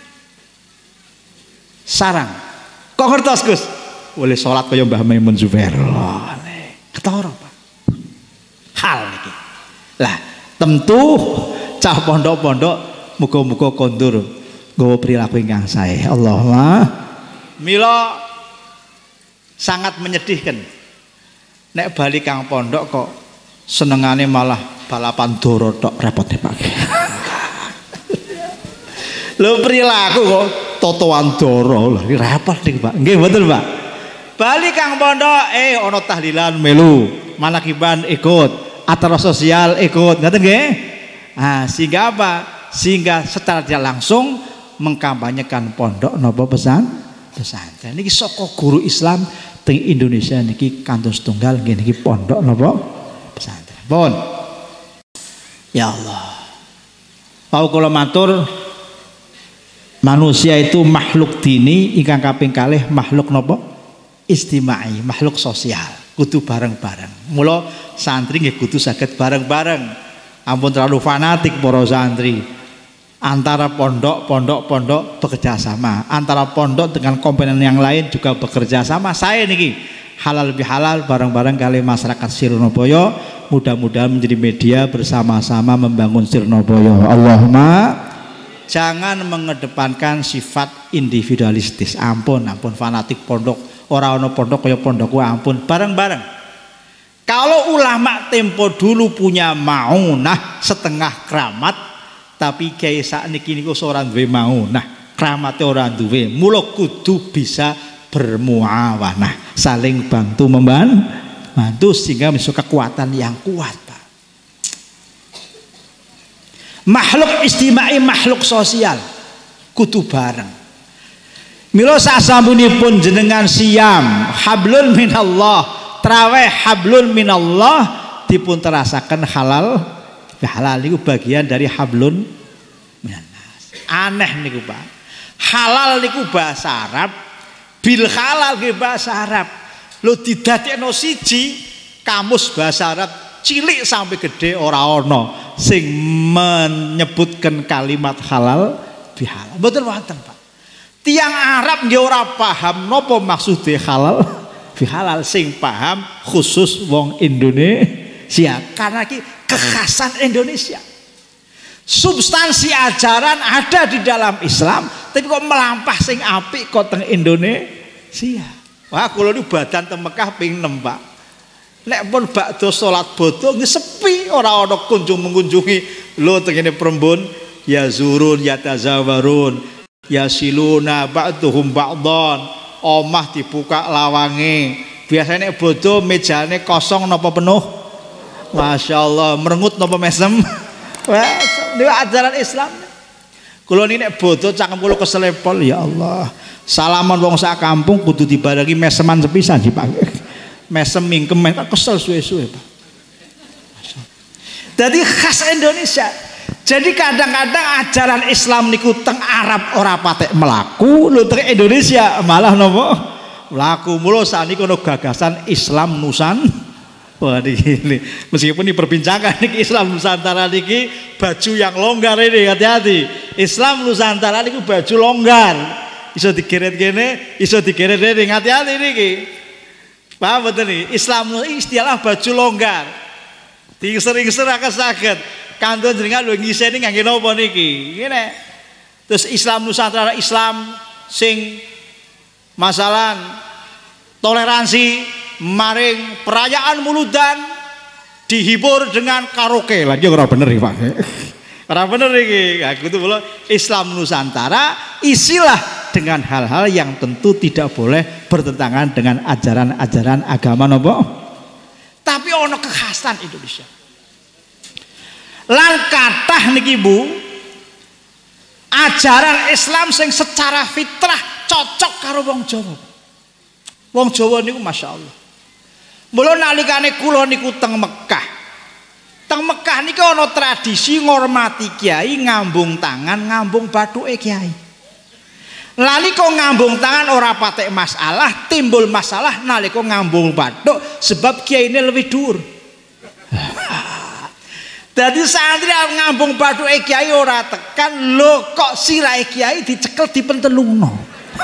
sarang. Kok ngertos Gus? Boleh salat kaya Mbah Maimun Zubair. Ketara, Pak. Hal iki. Lah, tentu cah pondok-pondok muga-muga kondur nggawa perilaku ingkang sae. Allahumma mila sangat menyedihkan nek bali kang pondok kok senengane malah balapan doro tok, repotnya Pak. Lho perilaku kok totoan doro. Lho repot nih Pak. Nggih mboten Pak. Bali Kang Pondok ana tahlilan melu, manakiban ikut, acara sosial ikut, ngoten nggih? Ah, sehingga apa? Sehingga secara tidak langsung mengkampanyekan pondok napa pesantren. Niki saka guru Islam teng Indonesia niki kantos tunggal nggih niki pondok napa pesantren. Pun. Ya Allah. Mau kula matur manusia itu makhluk dini ingkang kaping kalih makhluk napa? Istimai, makhluk sosial. Kudu bareng-bareng. Mula santri nggih kudu saged bareng-bareng. Ampun terlalu fanatik para santri. Antara pondok bekerja sama, antara pondok dengan komponen yang lain juga bekerja sama. Saya niki halal bihalal bareng-bareng kali masyarakat Sirnabaya, mudah-mudahan menjadi media bersama-sama membangun Sirnabaya. Allahumma jangan mengedepankan sifat individualistis. Ampun fanatik pondok, ora ono pondok kaya pondokku, ampun bareng-bareng. Kalau ulama tempo dulu punya maunah setengah keramat, tapi kiai sakniki niku ora duwe maunah, kramate ora duwe. Mula kudu bisa bermuawanah, saling bantu membantu sehingga bisa kekuatan yang kuat, Pak. Makhluk istimai, makhluk sosial kudu bareng. Mila sasampunipun jenengan siam hablun minallah, traweh hablun minallah, dipun terasaken halal. Halal niku bagian dari hablun minannas. Aneh niku Pak. Halal niku bahasa Arab, bil halal nggih bahasa Arab. Lho didadekno siji kamus bahasa Arab cilik sampai gede ora ana sing menyebutkan kalimat halal bihalal. Mboten wonten Pak. Tiang Arab nggih ora paham napa maksude halal bihalal, sing paham khusus wong Indonesia karena iki kekhasan Indonesia. Substansi ajaran ada di dalam Islam, tapi kok melampah sing apik kok teng Indonesia. Wah, kula niku badan teng Mekah ping 6, Pak. Nek pun bakdo salat bodho nggih sepi, ora ana kunjung mengunjungi. Lho tengene Prembon ya zurun ya tazawarun ya siluna ba'duhum ba'dhan. Omah dibuka lawange. Biasanya bodho mejane kosong napa penuh? Masya Allah, merengut nopo mesem. Wah, ini ajaran Islam. Kalau ini nek bodoh cangkem kulo keselepol, ya Allah. Salaman wong sak kampung kudu dibarengi meseman sepisan dipakai. Mesem mingkem kesel suwe-suwe, Pak. Jadi khas Indonesia. Jadi kadang-kadang ajaran Islam niku teng Arab ora patek melaku, lho teng Indonesia malah nopo melaku. Mula saniki ono gagasan Islam Nusantara. Wah ini meskipun diperbincangkan niki Islam Nusantara niki baju yang longgar ini, hati-hati. Islam Nusantara niku baju longgar, iso digeret kene, iso digeret kene, hati-hati niki. Paham betul nih? Islam istilah baju longgar. Sering-sering saged kanton jenengan lho ngiseni ngangge napa niki? Ngene. Terus Islam Nusantara Islam sing masalah toleransi maring perayaan muludan dihibur dengan karaoke lagi ora bener iki Pak. Ora bener iki. Aku tuh Islam Nusantara isilah dengan hal-hal yang tentu tidak boleh bertentangan dengan ajaran-ajaran agama napa. Tapi ono kekhasan Indonesia. Lan kathah niki Bu, ajaran Islam sing secara fitrah cocok karo wong Jawa. Wong Jawa niku Masya Allah. Mula nalikane kula niku teng Mekah. Teng Mekah niki ana tradisi ngormati kiai, ngambung tangan, ngambung bathuke kiai. Nalika ngambung tangan ora patek masalah, timbul masalah nalika ngambung bathuk sebab kiyaine luwih dhuwur. Dadi santri ngambung bathuke kiai ora tekan, lho kok sirahe kiai dicekel dipentelungno.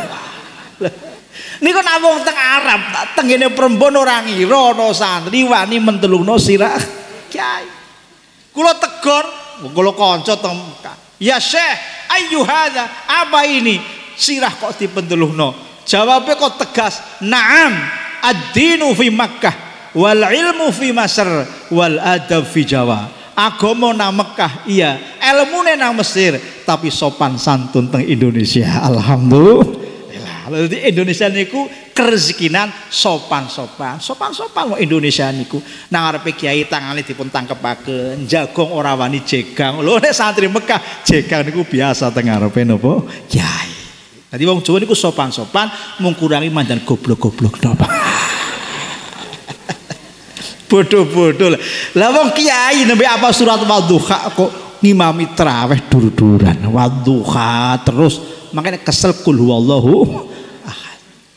Niku namung teng Arab, tengene Prembon ora ngira ana santri wani mentelungno sirah kiai. Kula tegur, kula kanca teng Mekah. Ya Syekh, ayyuhadza, apa ini? Sirah kok dipentelungno? Jawabe kok tegas, "Na'am, ad-dinu fi Makkah wal ilmu fi Masr wal adab fi Jawa." agama nang Mekah iya, ilmune nang Mesir, tapi sopan santun teng Indonesia. Alhamdulillah. Lalu di Indonesia niku kerezekinan sopan-sopan wong Indonesia niku nang ngarepe kiai tangane dipun tangkepaken, jagong ora wani jegang. Lho nek santri Mekah jegang niku biasa teng ngarepe napa kiai. Dadi wong Jawa niku sopan-sopan, mung kurangi mandan goblok-goblok napa. Bodoh-bodoh lah wong kiai nembe apa surat Wadduha kok ngimami traweh dur-duran Wadduha terus makanya kesel kul huwallahu ahad.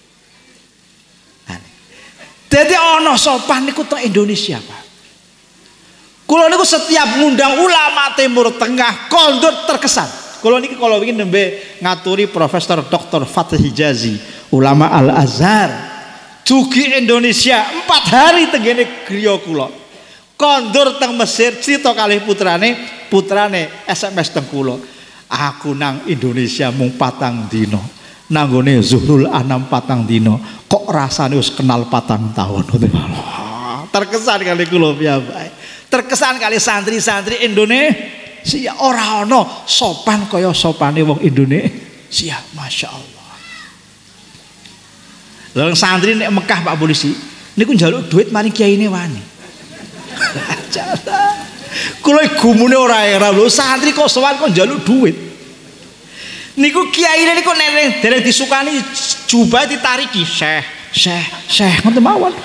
Dadi ana sopan niku teng Indonesia Pak. Kula niku setiap ngundang ulama Timur Tengah kondur terkesan. Kula niki kalau ingin nembe ngaturi Profesor Dr. Fathul Hijazi ulama Al Azhar dugi Indonesia 4 hari tenggene griya kula. Kondur teng Mesir crita kalih putrane SMS teng kula. Aku nang Indonesia mung 4 dina. Nanggone Zuhrul Anam 4 dina. Kok rasane wis kenal 4 tahun. Terkesan kali kula piyambake. Terkesan kali santri-santri Indonesia ora ana sopan kaya sopane wong Indonesia. Masya Allah. Lalu santri nek Mekah Pak Polisi niku njaluk duit maring kiyaine wani. Kula gumune ora era lho santri kok sowan kok njaluk duit. Niku kiyaine niku nek dereng disukani jubah ditariki Syekh ngoten mawon.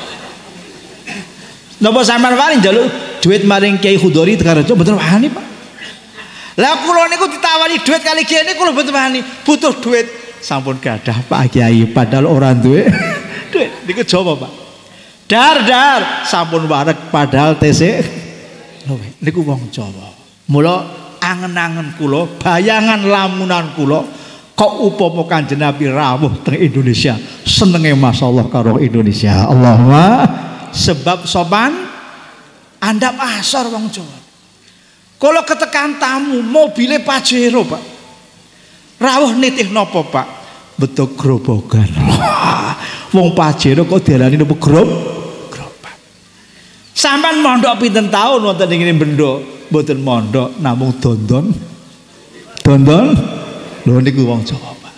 Napa sampean wani njaluk duit maring Kiai Khudori Tegarejo mboten wani Pak. Lah kula niku ditawani duit kali kiai niku kula mboten wani, butuh duit. Sampun gadah Pak Kiai padahal orang duwe duit niku Jawa Pak. Dar sampun wareg padahal TC niku wong Jawa. Mula angen-angen kula, bayangan lamunan kula kok upama Kanjeng Nabi rawuh teng Indonesia, senenge masyaallah karo Indonesia. Allahumma sebab sopan andap asor wong Jawa. Kula ketekan tamu mobile Pajero Pak. Rawuh nitih napa Pak? Betul grobogan. Wong Pajero kok diarani napa gerobak. Sampeyan mondok pinten taun wonten ing Bendo? Mboten mondok namung dondon. Lho niku wong Jawa Pak.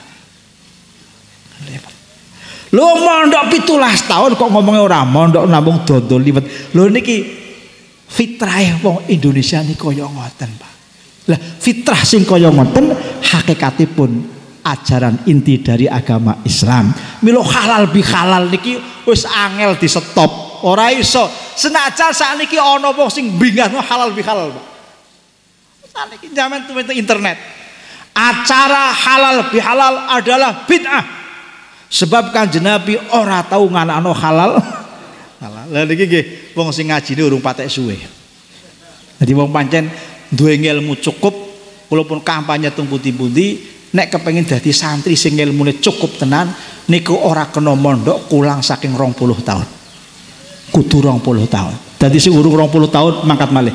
Lho mondok 17 taun kok ngomongnya ora mondok namung dondon liwet. Lho niki fitrah wong Indonesia niku kaya ngoten Pak. Lah fitrah sing kaya ngoten hakikatipun ajaran inti dari agama Islam. Milo halal bihalal niki wis angel di stop. Ora iso. Senajan sakniki ana wong sing bingah halal bihalal, Pak. Sakniki zaman tuwete internet. Acara halal bihalal adalah bid'ah. Sebab Kanjeng Nabi ora tau nganakno halal. Lah niki nggih wong sing ngajine urung patek suwe. Jadi wong pancen duwe ilmu cukup, walaupun kampanye teng pundi-pundi, nek kepengin dadi santri sing ilmune cukup tenan, niku ora kena mondok kurang saking 20 tahun. Kudu 20 tahun. Dadi sing urung 20 tahun mangkat malih.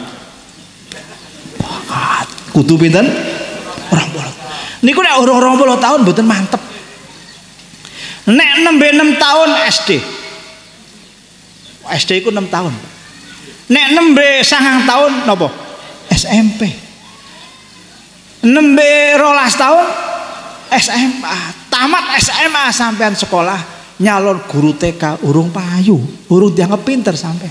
Kudu pinten? 20. Niku nek urung 20 tahun mboten mantep. Nek nembe 6 tahun SD. SD iku 6 tahun. Nek nembe 9 tahun napa? SMP. Nembe 12 tahun SMA. Tamat SMA sampean sekolah nyalon guru TK urung payu, urung dianggap pinter sampean.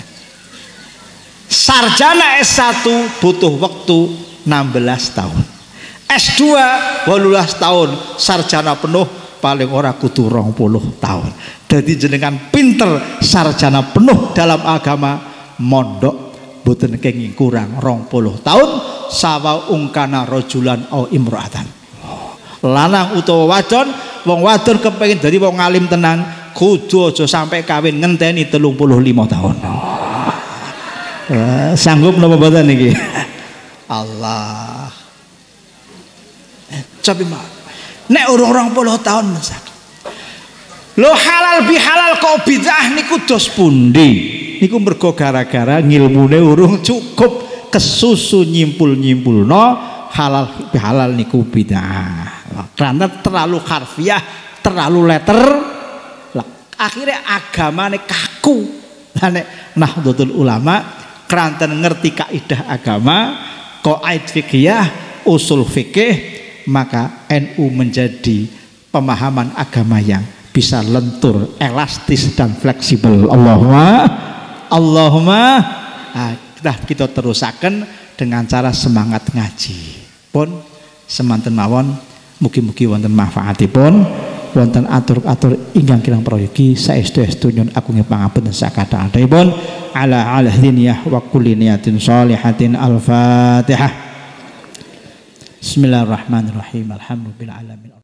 Sarjana S1 butuh waktu 16 tahun. S2 18 tahun, sarjana penuh paling ora kudu 20 tahun. Jadi jenengan pinter sarjana penuh dalam agama mondok boten kenging kurang 20 tahun sawa ungkana rojulan au imro'atan. Lanang utawa wadon, wong wadon kepengin dadi wong alim tenan kudu aja sampai kawin ngenteni 35 tahun. Sanggup napa mboten niki? Allah. Coba mak. Nek urung 20 tahun masak. Lo halal bihalal kok bid'ah niku dos pundi? Niku mergo gara-gara ngilmune urung cukup kesusu nyimpul-nyimpulno halal bihalal niku bid'ah. Karena terlalu harfiah, terlalu letter, akhirnya agamane kaku. Nek Nahdlatul Ulama keranten ngerti kaidah agama, qaid fikih, usul fikih, maka NU menjadi pemahaman agama yang bisa lentur, elastis dan fleksibel. Allahumma kita terusaken dengan cara semangat ngaji. Pun semanten mawon mugi-mugi wonten manfaatipun, wonten atur-atur ingkang kirang prayogi saestu-estu nyuwun agung pangapunten sakathah-kathahipun ala diniyah wa kulli niyatin sholihatin. Al-Fatihah. Bismillahirrahmanirrahim. Alhamdulillahirabbil alamin.